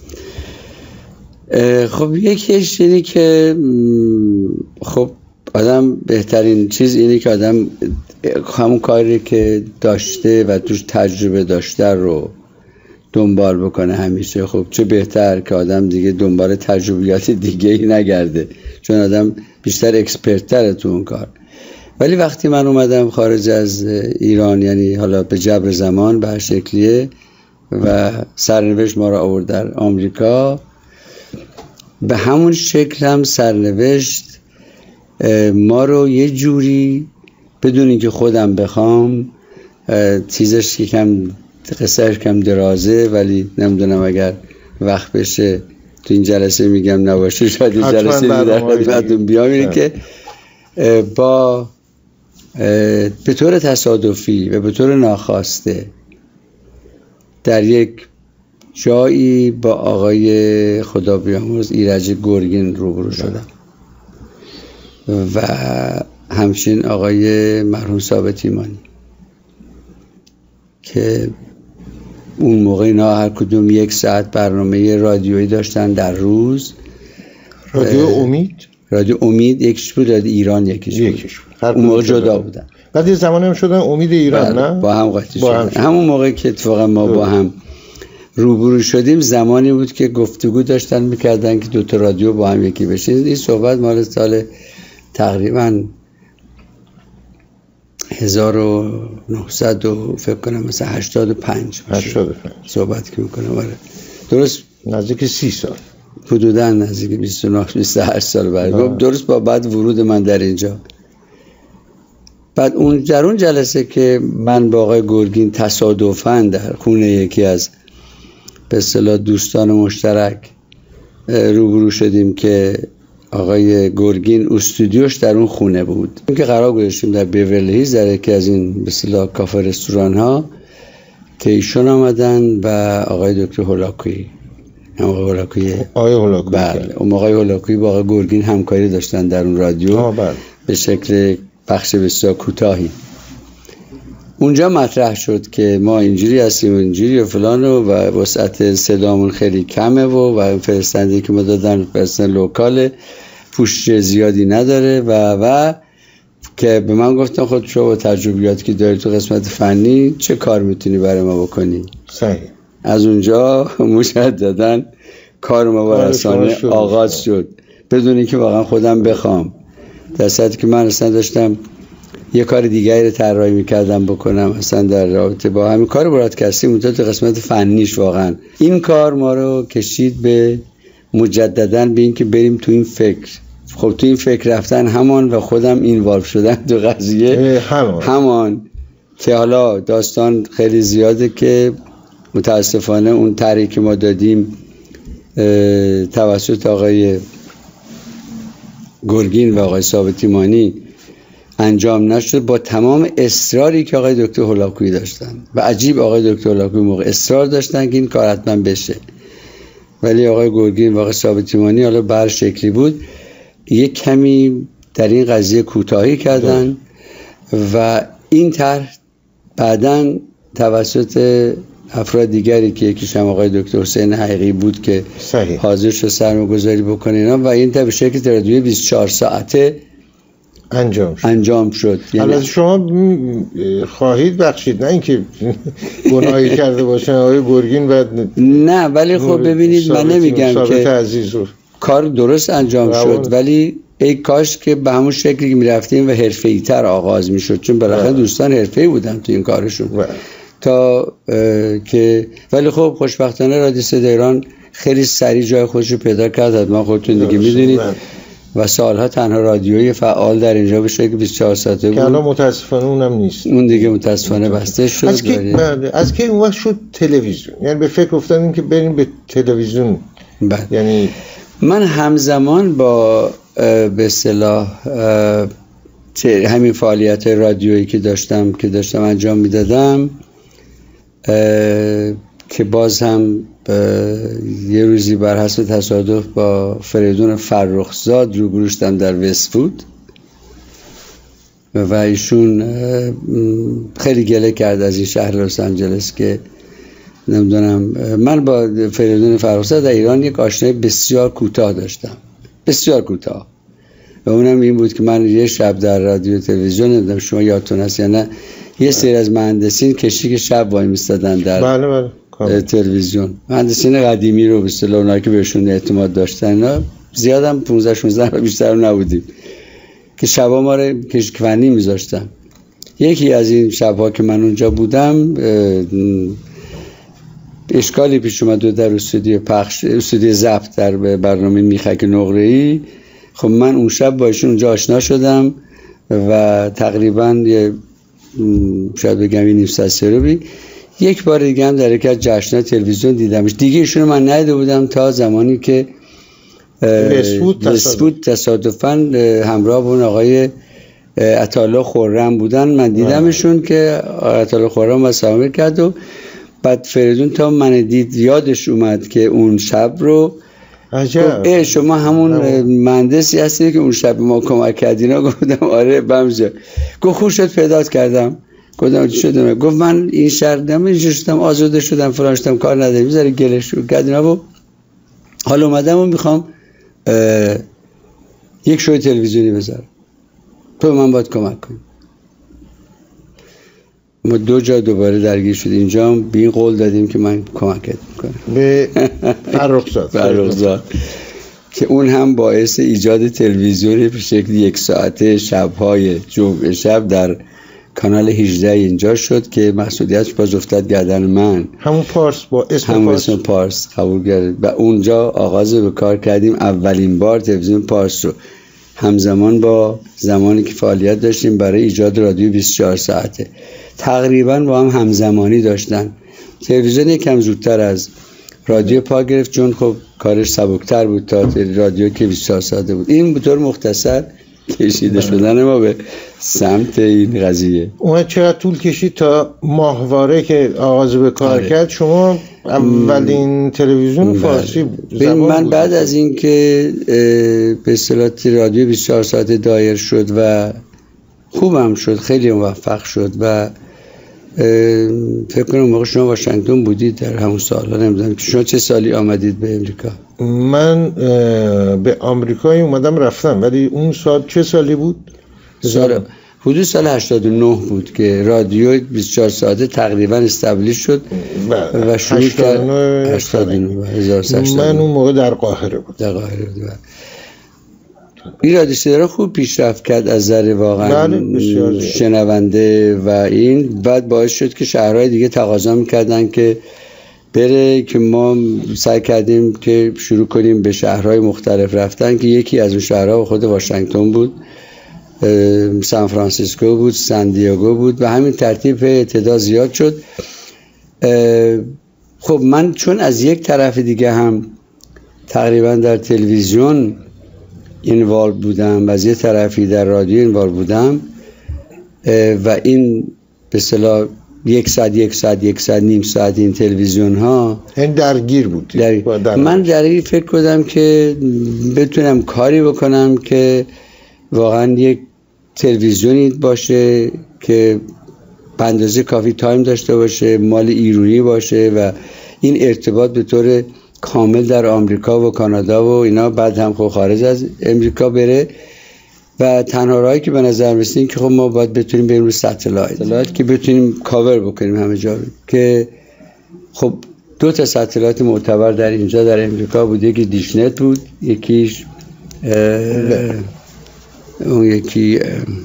خب یکیش اینه که خب آدم بهترین چیز اینه که آدم همون کاری که داشته و توش تجربه داشته رو دنبال بکنه همیشه. خب چه بهتر که آدم دیگه دنبال تجربیات دیگه ای نگرده، چون آدم بیشتر اکسپرت تره تو اون کار. ولی وقتی من اومدم خارج از ایران، یعنی حالا به جبر زمان به هر شکلیه و سرنوشت ما رو آورد در آمریکا، به همون شکل هم سرنوشت ما رو یه جوری بدون اینکه خودم بخوام، چیزش که کم قصهش کم درازه ولی نمیدونم اگر وقت بشه تو این جلسه میگم، نباشه شاید این جلسه در خدمتتون بیام، اینه که با به طور تصادفی و به طور ناخواسته در یک جایی با آقای خدا بیامرز ایرج گرگین روبرو شدم و همچنین آقای مرحوم ثابت ایمانی که اون موقع اینا هر کدوم یک ساعت برنامه رادیویی داشتن در روز. رادیو امید رادیو امید یکیش بود، رادیو ایران یکیش بود, یکیش بود. اون موقع جدا بودن. بعد یه زمانی هم شدن امید ایران. نه با هم قاطی شدن. همون موقع که اتفاقا ما با هم روبرو شدیم زمانی بود که گفتگو داشتن میکردن که دوتا رادیو با هم یکی بشه. این صحبت مال سال تقریبا هزار و نهصد و فکر کنم مثلا هشتاد و پنج صحبت که میکنم. آره درست نزدیک سی سال حدودا نزدیک بیست و نه بیست و هشت سال بعد، درست با بعد ورود من در اینجا. بعد اون در اون جلسه که من با آقای گرگین تصادفاً در خونه یکی از به اصطلاح دوستان مشترک روبرو شدیم که آقای گرگین استودیوش در اون خونه بود. این که قرار گذاشتیم در بیورلی هیلز در یکی از این به اصطلاح کافه رستوران ها که ایشون آمدن و آقای دکتر هولاکویی آقای هولاکویی آقای هولاکویی بله اون آقای هولاکویی با آقای گرگین همکاری داشتن در اون رادیو به شکل بخش بسیار کوتاهی. اونجا مطرح شد که ما اینجوری هستیم و اینجوری و فلان و وسعت صدامون خیلی کمه و و فرستنده که ما دادن فرستن لوکال پوشش زیادی نداره و و که به من گفتن خود شما با تجربیاتی که داری تو قسمت فنی چه کار میتونی برای ما بکنی. صحیح. از اونجا مجدداً کار ما با رسانه آغاز شد بدون اینکه واقعا خودم بخوام، در صورتی که من اصلا داشتم یه کار دیگری رو طراحی می‌کردم بکنم اصلا در رابطه با همین کار برادکستی اونجا تو قسمت فنیش. واقعا این کار ما رو کشید به مجدداً به این که بریم تو این فکر. خب تو این فکر رفتن همان و خودم اینوالو شدن تو قضیه همان. همان که حالا داستان خیلی زیاده که متاسفانه اون طرحی که ما دادیم توسط آقای گرگین و آقای ثابت ایمانی انجام نشد با تمام اصراری که آقای دکتر هولاکویی داشتن و عجیب آقای دکتر هولاکویی موقع اصرار داشتن که این کار حتما بشه، ولی آقای گرگین و آقای ثابت ایمانی حالا بر شکلی بود یک کمی در این قضیه کوتاهی کردن و این طرح بعداً توسط افراد دیگری که یکیش هم آقای دکتر حسین حقیقی بود که صحیح. حاضر شد سرمایه‌گذاری بکنه اینا و این طرح به شکل رادیویی بیست و چهار ساعته انجام شد. انجام شد. حالا یعنی شما خواهید بخشید، نه اینکه گناهی کرده باشن آقای گرگین و نه، ولی خب ببینید من نمیگم که عزیزو. کار درست انجام روان. شد، ولی ای کاش که به همون شکلی که میرفتیم و حرفه‌ای تر آغاز میشد، چون بالاخره دوستان حرفه‌ای بودن تو این کارشون و. تا که ولی خب خوشبختانه رادیو صدای ایران خیلی سریع جای خودش رو پیدا کرد. حتما خودتون دیگه میدونید و سالها تنها رادیوی فعال در اینجا به شکل بیست و چهار ساعته بود که الان متاسفانه اونم نیست. اون دیگه متاسفانه بسته شد. از کی از کی اون وقت شد تلویزیون؟ یعنی به فکر افتادیم که بریم به تلویزیون. بله. یعنی من همزمان با به اصطلاح همین فعالیت رادیویی که داشتم که داشتم انجام میدادم که باز هم یه روزی بر حسب تصادف با فریدون فرخزاد روبرو شدم در وست‌فود و ایشون خیلی گله کرد از این شهر لس آنجلس که نمیدونم. من با فریدون فرخزاد در ایران یک آشنایی بسیار کوتاه داشتم، بسیار کوتاه، و اونم این بود که من یه شب در رادیو تلویزیون، نمیدونم شما یادتون هست یا نه، یه سری از مهندسین کشیک شب وای میستادن در بله بله تلویزیون، مهندسین قدیمی رو به اصطلاح اونایی که بهشون اعتماد داشتن، زیادم پانزده شانزده رو بیشتر نبودیم، که شبا ما رو کشیک فنی میذاشتن. یکی از این شبها که من اونجا بودم اشکالی پیش اومد در استودیو پخش استودیو ضبط در برنامه میخک نقره‌ای. خب من اون شب با ایشون اونجا آشنا شدم و تقریبا یه شاید بگم این نیم ساعت سروبی یک بار دیگه هم در یک از جشن‌های تلویزیون دیدمش. دیگه ایشون من ندیده بودم تا زمانی که وست‌فود تصادفاً همراه با اون آقای عطاالله خرم بودن. من دیدمشون که عطاالله خرم با سلام کرد و بعد فریدون تا من دید یادش اومد که اون شب رو عجب ای شما همون مهندسی هستی که اون شب ما کمک کردینا. گفتم آره بمجا. گفت خوب شد پیدات کردم. گفتم چی شده؟ گفت من این شهر نمیشه شدم آزاده شدم فلان شدم کار ندارم میذاره گلش رو کردینا. حالا اومدم و میخوام یک شوی تلویزیونی بذارم تو من باید کمک کنم. ما دو جا دوباره درگیر شد. اینجا هم به این قول دادیم که من کمکت میکنم به فرخزاد فرخزاد که اون هم باعث ایجاد تلویزیونی به شکل یک ساعته شبهای جمعه شب در کانال هجده اینجا شد که مسئولیتش باز افتاد گردن من. همون پارس با اسم همون پارس اسم پارس قبول کرد و اونجا آغاز به کار کردیم. اولین بار تلویزیون پارس رو همزمان با زمانی که فعالیت داشتیم برای ایجاد رادیو بیست و چهار ساعته تقریبا با هم همزمانی داشتن. تلویزیون یکم زودتر از رادیو پا گرفت چون خب کارش سبکتر بود تا رادیو که بیست و چهار ساعته بود. این به طور مختصر کشیده شدن ما به سمت این قضیه. اون چقدر طول کشید تا ماهواره که آغاز به کار آره. کرد؟ شما اولین تلویزیون فارسی زبان من بود. بعد از این که به اصطلاح رادیو بیست و چهار ساعته دایر شد و خوبم شد خیلی موفق شد و فکر کنم موقع شما واشنگتن بودید در همون سالا. نمیدونم که شما چه سالی آمدید به امریکا؟ من به آمریکایی اومدم رفتم ولی اون سال چه سالی بود؟ سال حدود سال هشتاد و نه بود که رادیو بیست و چهار ساعته تقریبا استبلیش شد و شروع کرد. هشتاد و نه من اون موقع در قاهره بود. در قاهره بود. این رادیو صدا خوب پیشرفت کرد از نظر واقعا شنونده و این بعد باعث شد که شهرهای دیگه تقاضا میکردن که بره که ما سعی کردیم که شروع کنیم به شهرهای مختلف رفتن که یکی از اون شهرها خود واشنگتن بود، سان فرانسیسکو بود، سان دیگو بود و همین ترتیب تعداد زیاد شد. خب من چون از یک طرف دیگه هم تقریبا در تلویزیون اینوالو بودم و از یه طرفی در رادیو اینوالو بودم و این به اصطلاح یک ساعت یک ساعت یک ساعت نیم ساعت این تلویزیون ها این درگیر بود در... در من در این فکر کردم که بتونم کاری بکنم که واقعا یک تلویزیونی باشه که به اندازه کافی تایم داشته باشه، مال ایرانی باشه و این ارتباط به طور کامل در آمریکا و کانادا و اینا بعد هم خب خارج از امریکا بره و تنها راهی که به نظر میاد که خب ما باید بتونیم بریم روی ستلایت که بتونیم کاور بکنیم همه جا که خب دو تا ستلایت معتبر در اینجا در امریکا بود. یکی دیشنت بود، یکیش اون یکی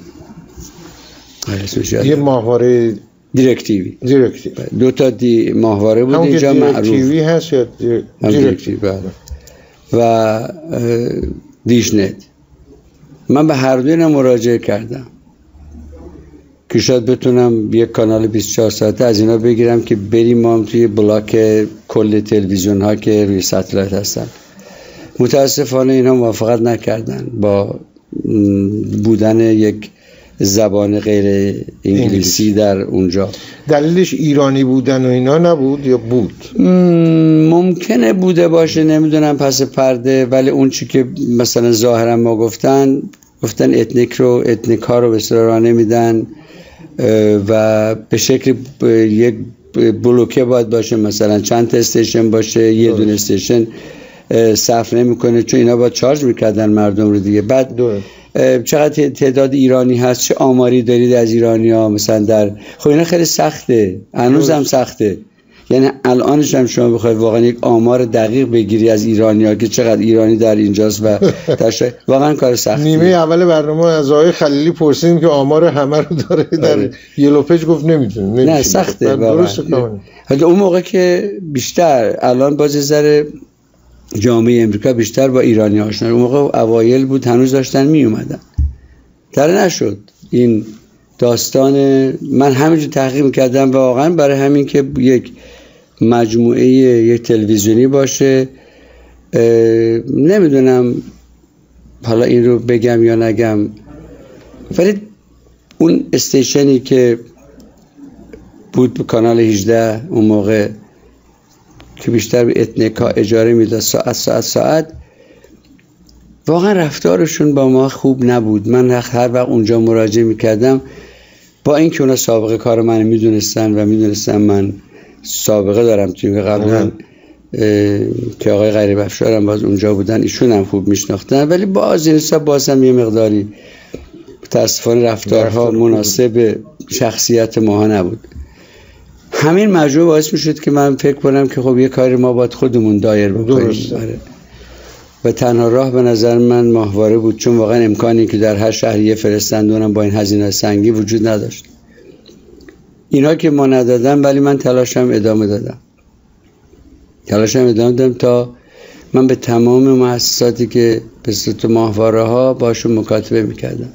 یه ماهواره دیرکتیوی دیرکتیو دو تا دی ماهواره بود اینجا معروف. دیرکتیوی هست یا دیرکتیو و دیشنت. من به هر دوی مراجعه کردم که شاید بتونم یک کانال بیست و چهار ساعته از اینا بگیرم که بریم ما هم توی بلاک کل تلویزیون ها که روی ستلایت هستن. متاسفانه اینا موافقت نکردن با بودن یک زبان غیر انگلیسی در اونجا. دلیلش ایرانی بودن و اینا نبود یا بود؟ ممکنه بوده باشه، نمیدونم پس پرده، ولی اون چی که مثلا ظاهرا ما گفتن گفتن اتنیک رو اتنیک ها رو به اصطلاح نمیدن و به شکل یک بلوکه باید باشه، مثلا چند تا استیشن باشه، یه دونه استیشن صرف نمیکنه چون اینا باید چارج میکردن مردم رو دیگه. بعد دو. چقدر تعداد ایرانی هست، چه آماری دارید از ایرانی ها مثلا در خب اینا خیلی سخته، هنوز هم سخته. یعنی الانش هم شما بخواید واقعا یک آمار دقیق بگیری از ایرانی ها که چقدر ایرانی در اینجاست و در واقعا کار سخته. نیمه اول برنامه از آقای خلیلی پرسیدیم که آمار همه رو داره در یلو پیج گفت نمیدونه. نه سخته واقعا. حالا اون موقع که بیشتر، الان باز ذره جامعه امریکا بیشتر با ایرانی آشنا، اون موقع اوایل بود هنوز داشتن می اومدن. در نشد این داستان. من همینجور تحقیق میکردم واقعا برای همین که یک مجموعه یک تلویزیونی باشه. نمیدونم حالا این رو بگم یا نگم، ولی اون استیشنی که بود کانال هجده اون موقع که بیشتر به اتنیکا اجاره میداد ساعت ساعت ساعت. واقعا رفتارشون با ما خوب نبود. من هر وقت اونجا مراجعه میکردم، با اینکه اونا سابقه کار من میدونستن و میدونستن من سابقه دارم توی قبلا که آقای غریب افشار هم باز اونجا بودن، ایشون هم خوب میشناختن، ولی باز این حساب باز هم یه مقداری متاسفانه رفتارها مناسب شخصیت ماها نبود. همین مجموعه باعث میشد که من فکر کنم که خب یه کاری ما باید خودمون دایر بکنیم. و تنها راه به نظر من ماهواره بود، چون واقعا امکانی که در هر شهر یه فرستندونم با این هزینه سنگی وجود نداشت. اینا که ما ندادن، ولی من تلاشم ادامه دادم تلاشم ادامه دادم تا من به تمام مؤسساتی که به صورت ماهواره ها باشون مکاتبه میکردم،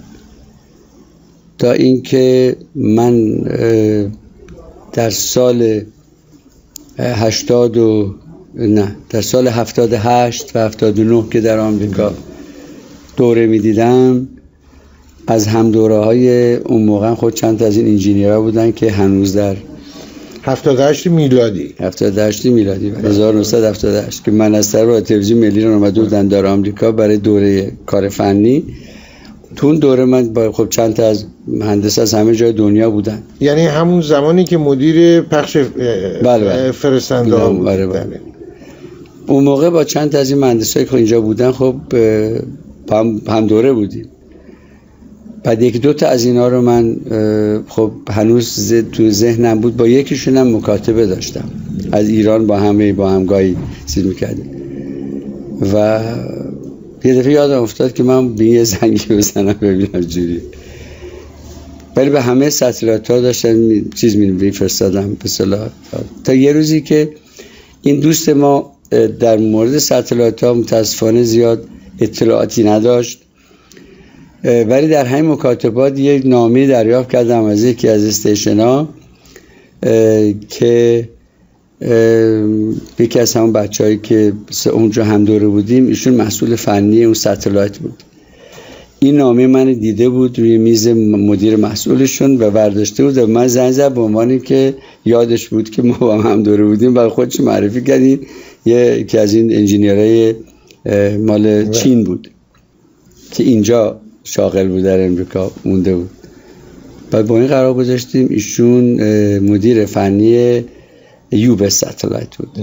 تا اینکه من در سال هشتاد و نه در سال هفتاد و هشت و هفتاد و نه که در آمریکا دوره میدیدم، از هم دوره های اون موقع خود چند تا از این انجینیرها بودن که هنوز در هفتاد و هشت میلادی هفتاد و هشت میلادی هزار و نهصد و هفتاد و هشت که من از طرف تلویزیون ملی رو اومده بودن در آمریکا برای دوره کار فنی. تو اون دوره من با خب چند تا از مهندس از همه جای دنیا بودن. یعنی همون زمانی که مدیر پخش بله فرستنده ها بود. بله بله. اون موقع با چند تا از این مهندسایی که اینجا بودن خب هم, هم دوره بودیم. بعد یک دو تا از اینا رو من خب هنوز تو ذهنم بود، با یکیشون هم مکاتبه داشتم از ایران، با همه با همگاهی چیز می‌کردیم. و یه دفعه یادم افتاد که من به یه زنگی بزنم ببینم جوری، ولی به همه ساتلایت‌ها داشتن می... چیز می‌فرستادم به اصطلاح. تا یه روزی که این دوست ما در مورد ساتلایت‌ها متاسفانه زیاد اطلاعاتی نداشت، ولی در همین مکاتبات یک نامه دریافت کردم از یکی از استیشن‌ها که یکی از همون بچه‌هایی که اونجا هم دوره بودیم، ایشون مسئول فنی اون ساتلایت بود. این نامه من دیده بود روی میز مدیر مسئولشون و برداشته بود و من زنگ زدم به عنوانی که یادش بود که ما با هم دوره بودیم و خودش معرفی کردیم. یکی از این انجینیرهای مال چین بود که اینجا شاغل بود، در امریکا مونده بود. بعد با این قرار گذاشتیم ایشون مدیر فنی یوب ساتلایت بود.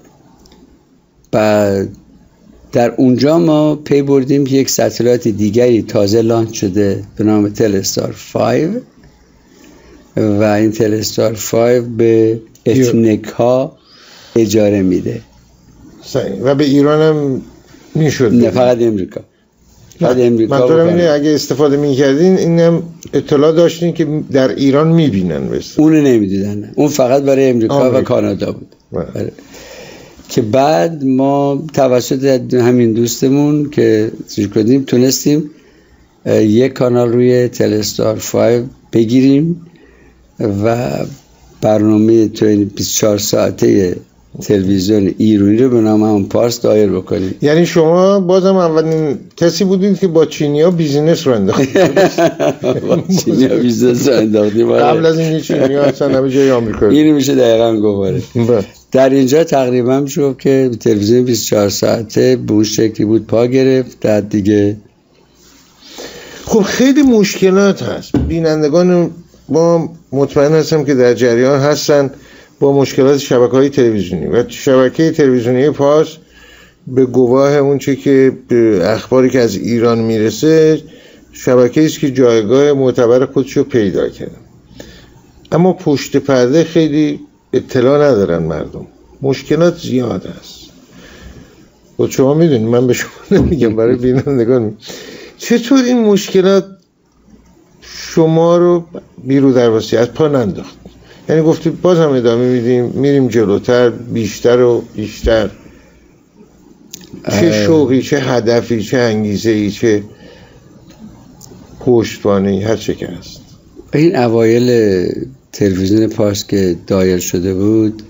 بعد در اونجا ما پی بردیم که یک ساتلایت دیگری تازه لانچ شده به نام تلستار پنج و این تلستار پنج به اتنیکا اجاره میده و به ایران هم میشد. نه فقط امریکا. فقط امریکا. منظورم اینه اگه استفاده میکردین اینم اطلاع داشتین که در ایران میبینن بس. اونو نمیدیدن، اون فقط برای امریکا, امریکا. و کانادا بود. بله. که بعد ما توسط همین دوستمون که چیز کردیم تونستیم یک کانال روی تلستار پنج بگیریم و برنامه بیست و چهار ساعته تلویزیون ایرانی رو به نام همون پارس دایر بکنیم. یعنی شما بازم اولین کسی بودید که با چینیا بیزینس رو انداختید. با چینیا بیزینس رو انداختیم. قبل از این چینیا اصلا همه جای آمریکا. اینو میشه دقیقاً گفت. در اینجا تقریبا شد که تلویزیون بیست و چهار ساعته به اون شکلی بود پا گرفت. در دیگه خب خیلی مشکلات هست. بینندگان ما مطمئن هستم که در جریان هستن با مشکلات شبکه‌های تلویزیونی و شبکه تلویزیونی پاس به گواه اون چه که اخباری که از ایران میرسه، شبکه‌ای است که جایگاه معتبر خودش رو پیدا کرده، اما پشت پرده خیلی اطلاع ندارن مردم. مشکلات زیاد است. خود شما میدونید، من به شما نمیگم، برای بینندگان میگم. چطور این مشکلات شما رو بیرو درواسی از پا ننداخت؟ یعنی گفتید باز هم ادامه میدیم، میریم جلوتر، بیشتر و بیشتر. چه شوقی، چه هدفی، چه انگیزه‌ای، چه پشتوانه‌ای، هر چه که هست. این اوایل تلویزیون پارس که دایر شده بود،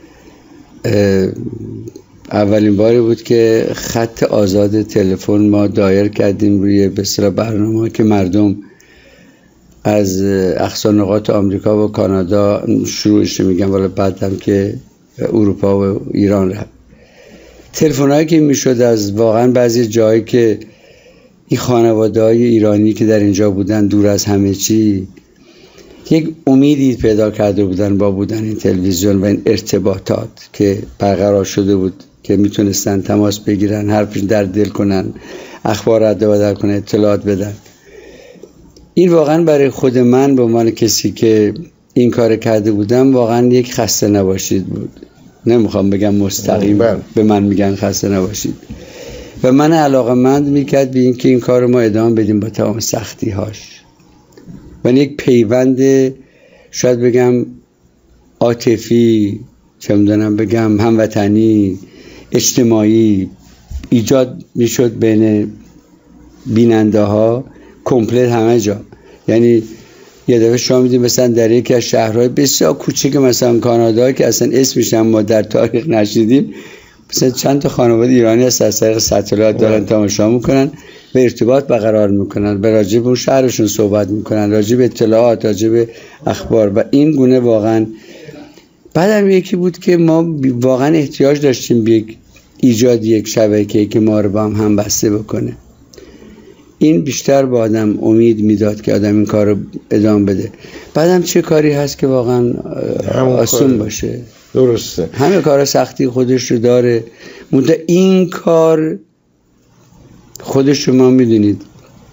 اولین باری بود که خط آزاد تلفن ما دایر کردیم روی به اصطلاح برنامه که مردم از اقصا نقاط آمریکا و کانادا شروعش میگم، ولی بعدم که اروپا و ایران رفت. تلفن‌هایی که میشد از واقعا بعضی جایی که این خانواده‌های ایرانی که در اینجا بودن دور از همه چی یک امیدی پیدا کرده بودن با بودن این تلویزیون و این ارتباطات که برقرار شده بود که میتونستن تماس بگیرن، حرفش در دل کنن، اخبار رد و بدل کنن، اطلاعات بدن. این واقعا برای خود من به عنوان کسی که این کار کرده بودم واقعا یک خسته نباشید بود. نمیخوام بگم مستقیم به من میگن خسته نباشید و من علاقه‌مند میکرد به این که این کار ما ادامه بدیم با تمام سختی هاش و یک پیوند شاید بگم عاطفی، چه میدونم بگم هموطنی، اجتماعی ایجاد میشد بین بیننده ها کمپلت همه جا. یعنی یه دفعه شما میدیم مثلا در یکی از شهرهای بسیار کوچیک مثلا کانادا که اصلا اسمش هم ما در تاریخ نشنیدیم، مثلا چند تا خانواده ایرانی هست از طریق ستلایت دارن تماشا میکنن و ارتباط برقرار میکنن، به راجع به اون شهرشون صحبت میکنن، راجع به اطلاعات، راجع به اخبار و این گونه. واقعا بعدم یکی بود که ما واقعا احتیاج داشتیم به ایجاد یک شبکه‌ای که ما رو با هم هم بسته بکنه. این بیشتر با آدم امید میداد که آدم این کار رو ادامه بده. بعدم چه کاری هست که واقعا آسون باشه؟ درسته، همه کار سختی خودش رو داره، منتها این کار خودش شما میدونید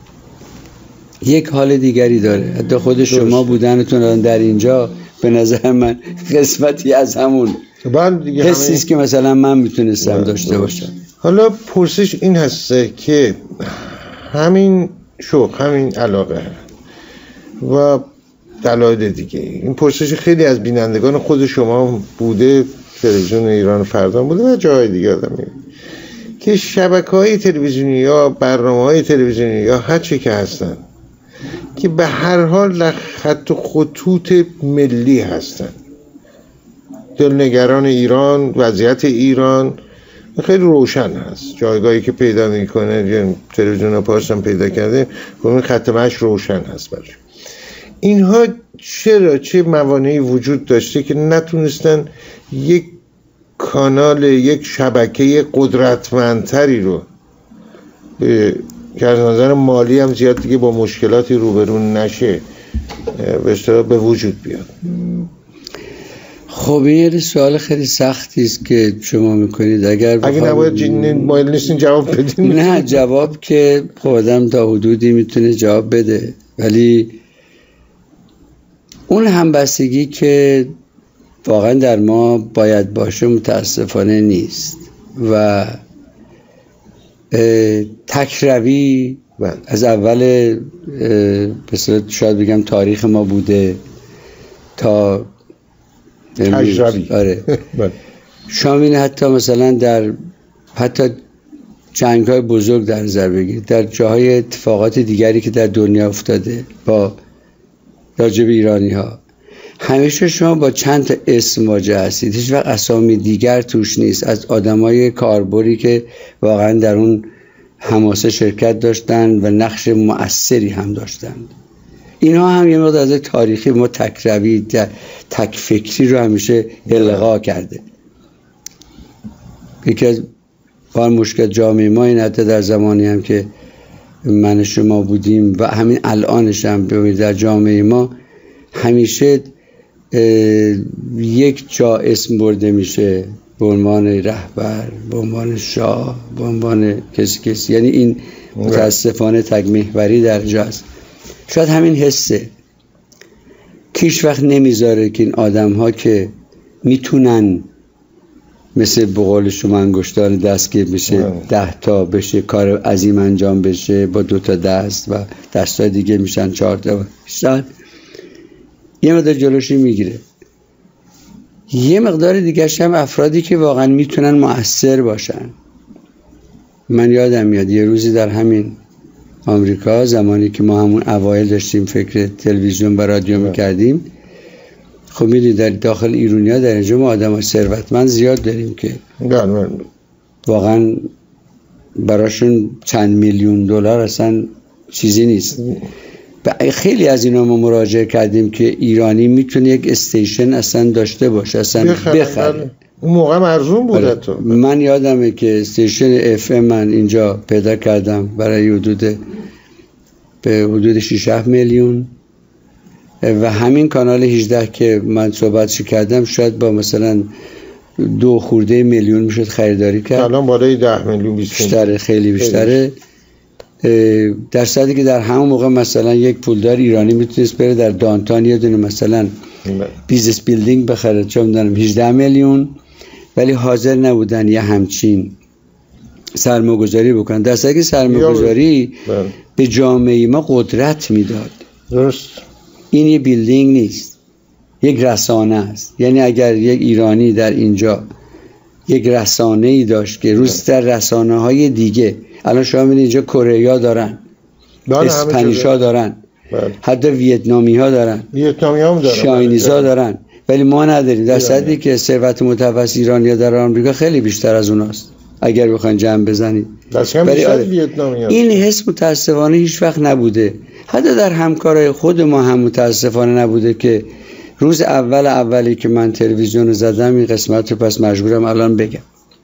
یک حال دیگری داره. حتی خود شما بودنتون در اینجا به نظر من قسمتی از همون حسی است که مثلا من میتونستم داشته باشم. حالا پرسش این هسته که همین شوق، همین علاقه و دلایل دیگه، این پرسش خیلی از بینندگان خود شما بوده، تلویزیون ایران فردا بوده و جای دیگه آدم میبینه که شبکه‌های تلویزیونی یا برنامه‌های تلویزیونی یا هر چی که هستن که به هر حال خط و خطوط ملی هستن، دلنگران ایران، وضعیت ایران خیلی روشن هست. جایگاهی که پیدا میکنه یا تلویزیون پاس هم پیدا کرده این خط مش روشن هست برش. اینها چرا چه موانعی وجود داشته که نتونستن یک کانال، یک شبکه قدرتمندتری رو که از نظر مالی هم زیاد دیگه با مشکلاتی روبرو نشه به اصطلاح به وجود بیاد؟ خب این سوال خیلی سختی است که شما میکنید. اگر اگه نباید مایل نیستین جواب بدین. نه، جواب که خب آدم تا حدودی میتونه جواب بده، ولی اون همبستگی که واقعا در ما باید باشه متاسفانه نیست و تکروی از اول مثلا شاید بگم تاریخ ما بوده تا تجربی. آره شامین حتی مثلا در حتی جنگ های بزرگ در نظر بگیرید، در جاهای اتفاقات دیگری که در دنیا افتاده با راجب ایرانی ها، همیشه شما با چند تا اسم مواجه هستید، هیچ وقت اسامی دیگر توش نیست از آدمای کاربری که واقعا در اون حماسه شرکت داشتن و نقش مؤثری هم داشتند. اینها هم یه مقدار از تاریخی ما تکروی تک فکری رو همیشه الغا کرده. یکی از بار مشکل جامعه ما این، حتی در زمانی هم که من شما بودیم و همین الانش هم ببینید در جامعه ما همیشه یک جا اسم برده میشه به عنوان رهبر، به عنوان شاه، به عنوان کسی کسی، یعنی این متاسفانه تگ محوری در جاست. شاید همین حسه که هیچ وقت نمیذاره که این آدم ها که میتونن مثل بقول شما انگشتان دستگیر بشه، ده تا بشه، کار عظیم انجام بشه با دو تا دست و دستای دیگه میشن چهار تا بیشتر، یه مقدار جلوشی میگیره. یه مقدار دیگه هم افرادی که واقعا میتونن مؤثر باشن. من یادم میاد یه روزی در همین آمریکا، زمانی که ما همون اوایل داشتیم فکر تلویزیون و رادیو میکردیم، خب میدونید در داخل ایرانیا در اینجا ما آدم ثروتمند زیاد داریم که واقعا براشون چند میلیون دلار اصلا چیزی نیست خیلی از اینا ما مراجعه کردیم که ایرانی میتونه یک استیشن اصلا داشته باشه، اصلا بخره, بخره. اون موقع ارزون بود تو. من یادمه که استیشن اف ام من اینجا پیدا کردم برای حدود به حدود شش هفت میلیون و همین کانال هجده که من صحبتش کردم شاید با مثلا دو خورده میلیون میشد خریداری کرد. الان بالای ده میلیون بیشتره، خیلی بیشتره. در صورتی که در همون موقع مثلا یک پولدار ایرانی میتونست بره در دانتان یه دونه مثلا بیزنس بیلدینگ بخره چه میدونم هجده میلیون، ولی حاضر نبودن یه همچین سرمایه‌گذاری بکنن. در صورتی که سرمایه‌گذاری به جامعه ما قدرت میداد. درست. این یه بیلدینگ نیست، یک رسانه است. یعنی اگر یک ایرانی در اینجا یک رسانه ای داشت که روز در رسانه های دیگه، الان شما می‌بینید اینجا کره دارن، اسپانیشا دارن، بله. حتی ویتنامی ها دارن، ویتنامی هم دارن، شاینیز ها دارن، ولی ما نداریم. در صدی که ثروت متوسط ایرانی در آمریکا خیلی بیشتر از اوناست اگر بخواین جمع بزنید. ولی آره این حس متاسفانه هیچ وقت نبوده، حتی در همکارای خود ما هم متاسفانه نبوده که روز اول اولی که من تلویزیون زدم این قسمت رو پس مجبورم الان بگم.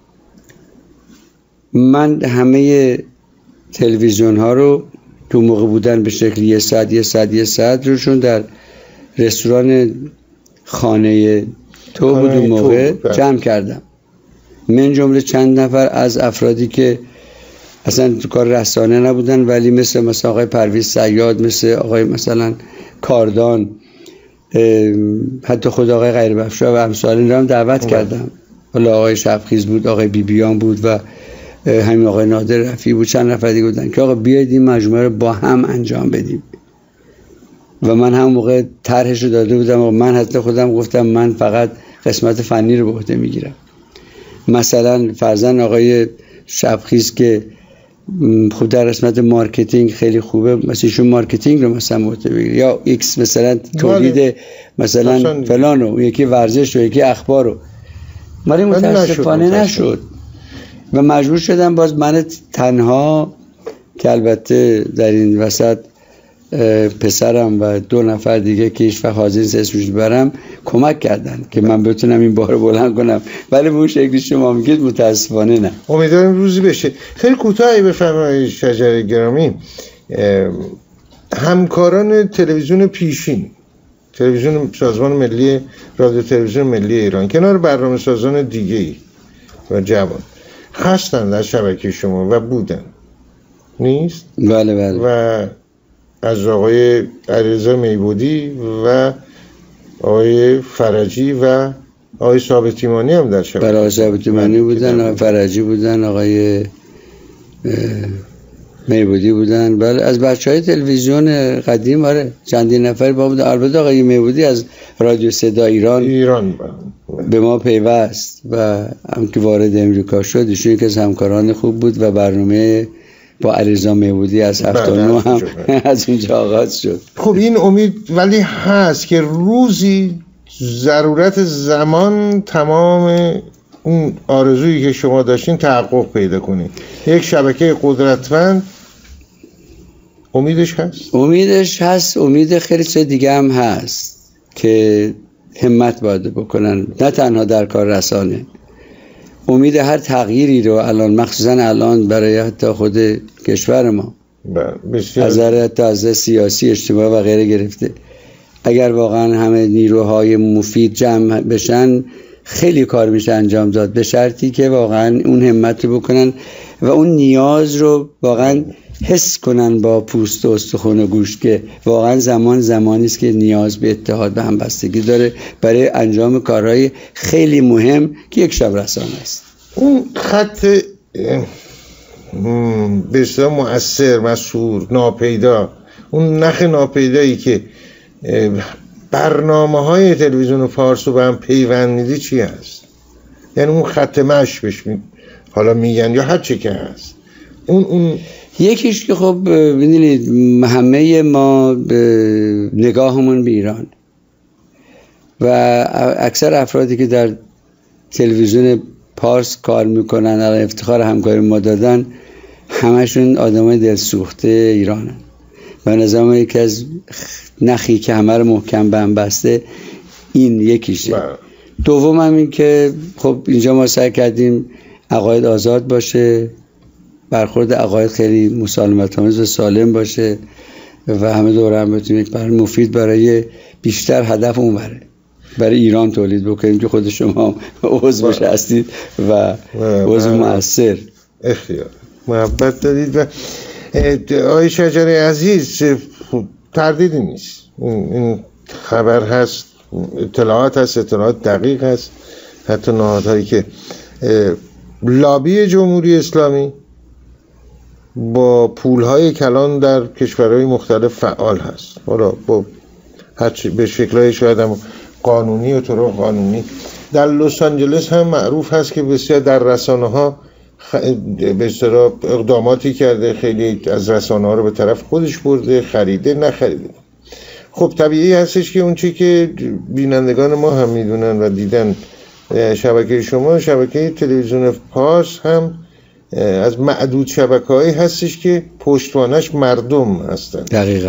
من همه تلویزیون ها رو تو موقع بودن به شکل یه ساعت یه ساعت یه ساعت روشون در رستوران خانه تو بود اون موقع جمع کردم، من جمله چند نفر از افرادی که اصلا تو کار رسانه نبودن ولی مثل مثلا آقای پرویز صیاد، مثل آقای مثلا کاردان، حتی خود آقای غیربفشا و امثال این رو هم دعوت کردم. حالا آقای شبخیز بود، آقای بیبیان بود و همین آقای نادر رفیعی بود، چند نفر دیگه بودن که آقا بیاید این مجموعه رو با هم انجام بدیم. و من هم موقع طرحش رو داده بودم و من حتی خودم گفتم من فقط قسمت فنی رو به عهده میگیرم. مثلا فرزند آقای شبخیز که خود در قسمت مارکتینگ خیلی خوبه، مثلا ایشون مارکتینگ رو مثلا به عهده بگیره، یا ایکس مثلا تولید مثلا فلانو، یکی ورزش و یکی اخبار رو. ولی متاسفانه نشد و مجبور شدم باز من تنها که البته در این وسط پسرم و دو نفر دیگه که هیچ وقت حاضر نیست اسمش برم کمک کردن که من بتونم این بار بلند کنم، ولی به اون شکلی شما میگید متاسفانه نه. امیدوارم روزی بشه. خیلی کوتاهی بفرمایید شجر گرامی، همکاران تلویزیون پیشین، تلویزیون سازمان ملی، رادیو تلویزیون ملی ایران، کنار برنامه سازان دیگه‌ای و جوان هستن در شبکه شما و بودن، نیست؟ بله بله. و از آقای علیرضا میبودی و آقای فرجی و آقای ثابتیمانی هم در شبکه. بله آقای ثابتیمانی بودن، آقای فرجی بودن، آقای میبودی بودن. بله از بچهای تلویزیون قدیم آره چندین نفر با بودن. البته آقای میبودی از رادیو صدا ایران ایران به ما پیوست و هم که وارد امریکا شد ایشون که از همکاران خوب بود و برنامه با علیرضا میبودی از هفتاد و نه هم از اینجا آغاز شد. خب این امید ولی هست که روزی ضرورت زمان تمام اون آرزویی که شما داشتین تحقق پیدا کنید، یک شبکه قدرتمند. امیدش هست؟ امیدش هست. امید خیلی چیز دیگه هم هست که همت باید بکنن، نه تنها در کار رسانه. امید هر تغییری رو الان مخصوصا الان برای حتی خود کشور ما از نظر حتی از سیاسی اجتماعی و غیره گرفته، اگر واقعا همه نیروهای مفید جمع بشن خیلی کار میشه انجام داد، به شرطی که واقعا اون همت رو بکنن و اون نیاز رو واقعا حس کنن با پوست و استخوان و گوشت که واقعا زمان زمانی است که نیاز به اتحاد و همبستگی داره برای انجام کارهای خیلی مهم که یک شب رسانه است. اون خط به اصطلاح مؤثر، مسئول، ناپیدا، اون نخ ناپیدایی که برنامه‌های تلویزیون فارس رو به هم پیوند میدی چی هست؟ یعنی اون خط مشی بهش می... حالا میگن یا هر چی که هست، اون اون یکیش که خب ببینید همه ما نگاهمون به ایران و اکثر افرادی که در تلویزیون پارس کار میکنن الان افتخار همکاری ما دادن همشون آدمای دلسوخته ایرانن. و نظام یکی از نخی که همه رو محکم به هم بسته این یکیشه. دوم هم این که خب اینجا ما سعی کردیم عقاید آزاد باشه، برخورد عقاید خیلی مسالمت آمیز و سالم باشه و همه دوره هم بتونیم برای مفید برای بیشتر هدف اون بره برای ایران تولید بکنیم که خود شما عضوش هستید و عضو مؤثر. اختیار محبت دارید. و آقای شجره عزیز تردیدی نیست، این خبر هست، اطلاعات هست، اطلاعات دقیق هست، حتی نهادهایی که لابی جمهوری اسلامی با پولهای کلان در کشورهای مختلف فعال هست، حالا با هرچی به شکلهای شاید هم قانونی و طرق قانونی. در لس آنجلس هم معروف هست که بسیار در رسانه ها خ... به اصطلاح اقداماتی کرده، خیلی از رسانه ها رو به طرف خودش برده، خریده نخریده. خب طبیعی هستش که اون چی که بینندگان ما هم میدونن و دیدن، شبکه شما، شبکه تلویزیون پارس هم از معدود شبکه‌هایی هستش که پشتوانش مردم هستن. دقیقاً.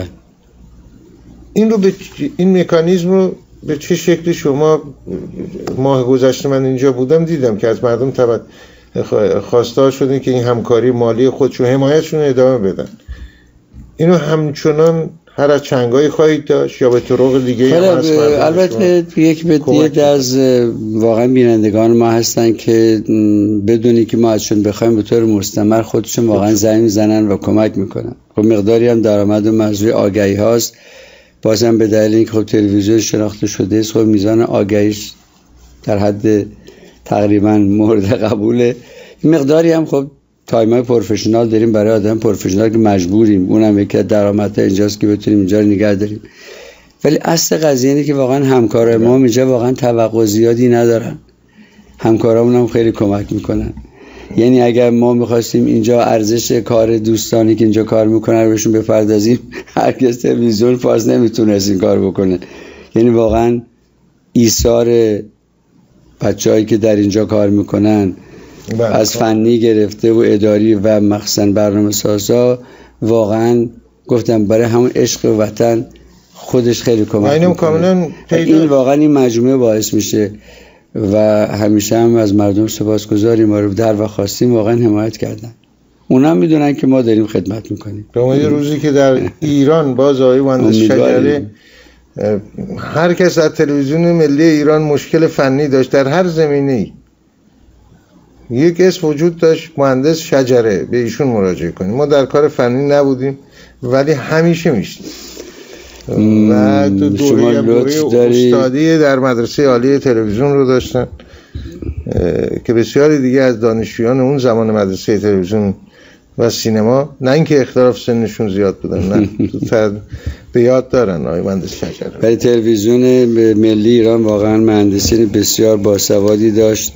این رو به این مکانیزم رو به چه شکلی شما ماه گذشته من اینجا بودم دیدم که از مردم طبعا خواستار شدین که این همکاری مالی خودشون حمایتشون ادامه بدن. اینو همچنان هر از چنگایی خواهید داشت یا به طرق دیگه هم هست؟ البته یک بدیت از واقعا بینندگان ما هستن که بدونی که ما ازشون بخوایم به طور مستمر خودشون واقعا زنگ میزنن و کمک میکنن. خب مقداری هم درآمد و موضوع آگهی هاست، بازم به دلیل اینکه خب تلویزیون شناخته شده است، خب میزان آگهیش در حد تقریبا مورد قبوله. مقداری هم خب تایمای پروفشنال داریم برای آدم پروفشنال که مجبوریم، اونم یکی از درآمدها اینجاست که بتونیم اینجا رو نگه داریم. ولی اصل قضیه اینه که واقعا همکارای ما اینجا واقعا توقع زیادی ندارن، همکارامون هم خیلی کمک میکنن. یعنی اگر ما میخواستیم اینجا ارزش کار دوستانی که اینجا کار میکنن رو بهشون بپردازیم، هرگز تلویزیون فارس نمیتونست این کار بکنه. یعنی واقعا ایثار بچه‌هایی که در اینجا کار میکنن از فنی گرفته و اداری و مخصوصا برنامه سازا، واقعا گفتم برای همون عشق وطن خودش خیلی کمک میکنه. این واقعا این مجموعه باعث میشه و همیشه هم از مردم سپاسگزاریم، ما رو در و خواستیم واقعا حمایت کردن. اونا میدونن که ما داریم خدمت میکنیم. به یه روزی که در ایران باز آقای مهندس شجره هر کس از تلویزیون ملی ایران مشکل فنی داشت در هر زمینه‌ای، یک اسم وجود داشت، مهندس شجره، به ایشون مراجعه کنیم. ما در کار فنی نبودیم ولی همیشه میشتیم و تو دوره استادی در مدرسه عالی تلویزیون رو داشتن که بسیاری دیگه از دانشجویان اون زمان مدرسه تلویزیون و سینما، نه اینکه اختلاف سنشون زیاد بودن، نه تو به یاد دارن آقای مهندس شجره. ولی تلویزیون ملی ایران واقعا مهندسین بسیار باسوادی داشت،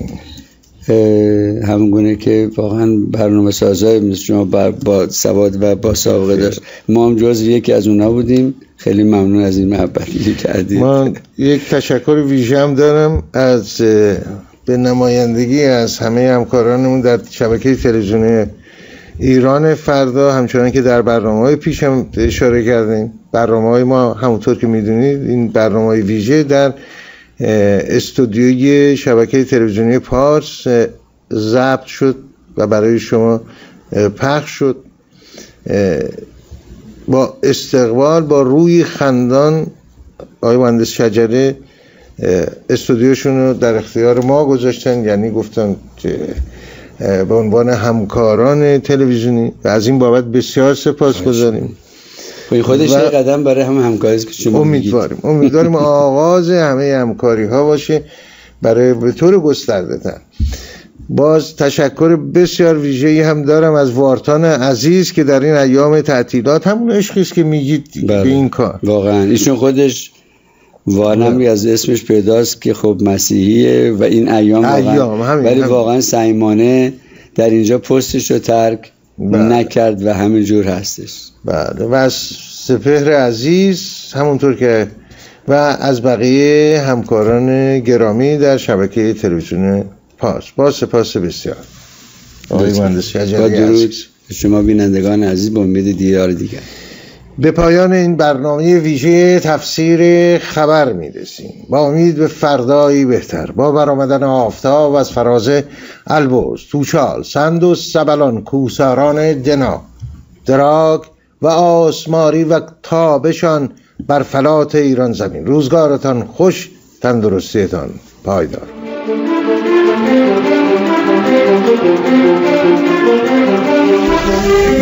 همونگونه که واقعا برنامه سازای مثل شما با سواد و با سابقه داشت. ما هم جز یکی از اونا بودیم. خیلی ممنون از این محبتی که کردید. من یک تشکر ویژه هم دارم از به نمایندگی از همه همکارانمون در شبکه تلویزیونی ایران فردا، همچنان که در برنامه‌های پیش هم اشاره کردیم. برنامه‌های ما همونطور که میدونید این برنامه‌های ویژه در استودیوی شبکه تلویزیونی پارس ضبط شد و برای شما پخش شد. با استقبال، با روی خندان آقای مهندس شجره استودیوشون رو در اختیار ما گذاشتن، یعنی گفتن که به عنوان همکاران تلویزیونی و از این بابت بسیار سپاسگزاریم. خودش یه قدم برای هم همکاری است که شما امیدواریم امیدواریم آغاز همه همکاری ها باشه برای به طور گسترده تر. باز تشکر بسیار ویژه‌ای هم دارم از وارتان عزیز که در این ایام تعطیلات همون عشقی است که میگید به این کار. واقعا ایشون خودش وانم از اسمش پیداست که خب مسیحیه و این ایام واقعا، ولی واقعا صمیمانه در اینجا پستش رو ترک بله. نکرد و همین جور هستش. بله. و از سپهر عزیز همونطور که و از بقیه همکاران گرامی در شبکه تلویزیون پارس با سپاس بسیار. آقای مهندس شجره عزیز، شما بینندگان عزیز، با امید دیدار دیگر. به پایان این برنامه ویژه تفسیر خبر می‌رسیم، با امید به فردایی بهتر، با برآمدن آفتاب از فراز البرز، توچال، سندوس، سبلان، کوساران دنا، دراگ و آسماری و تابشان بر فلات ایران زمین. روزگارتان خوش، تندرستیتان پایدار.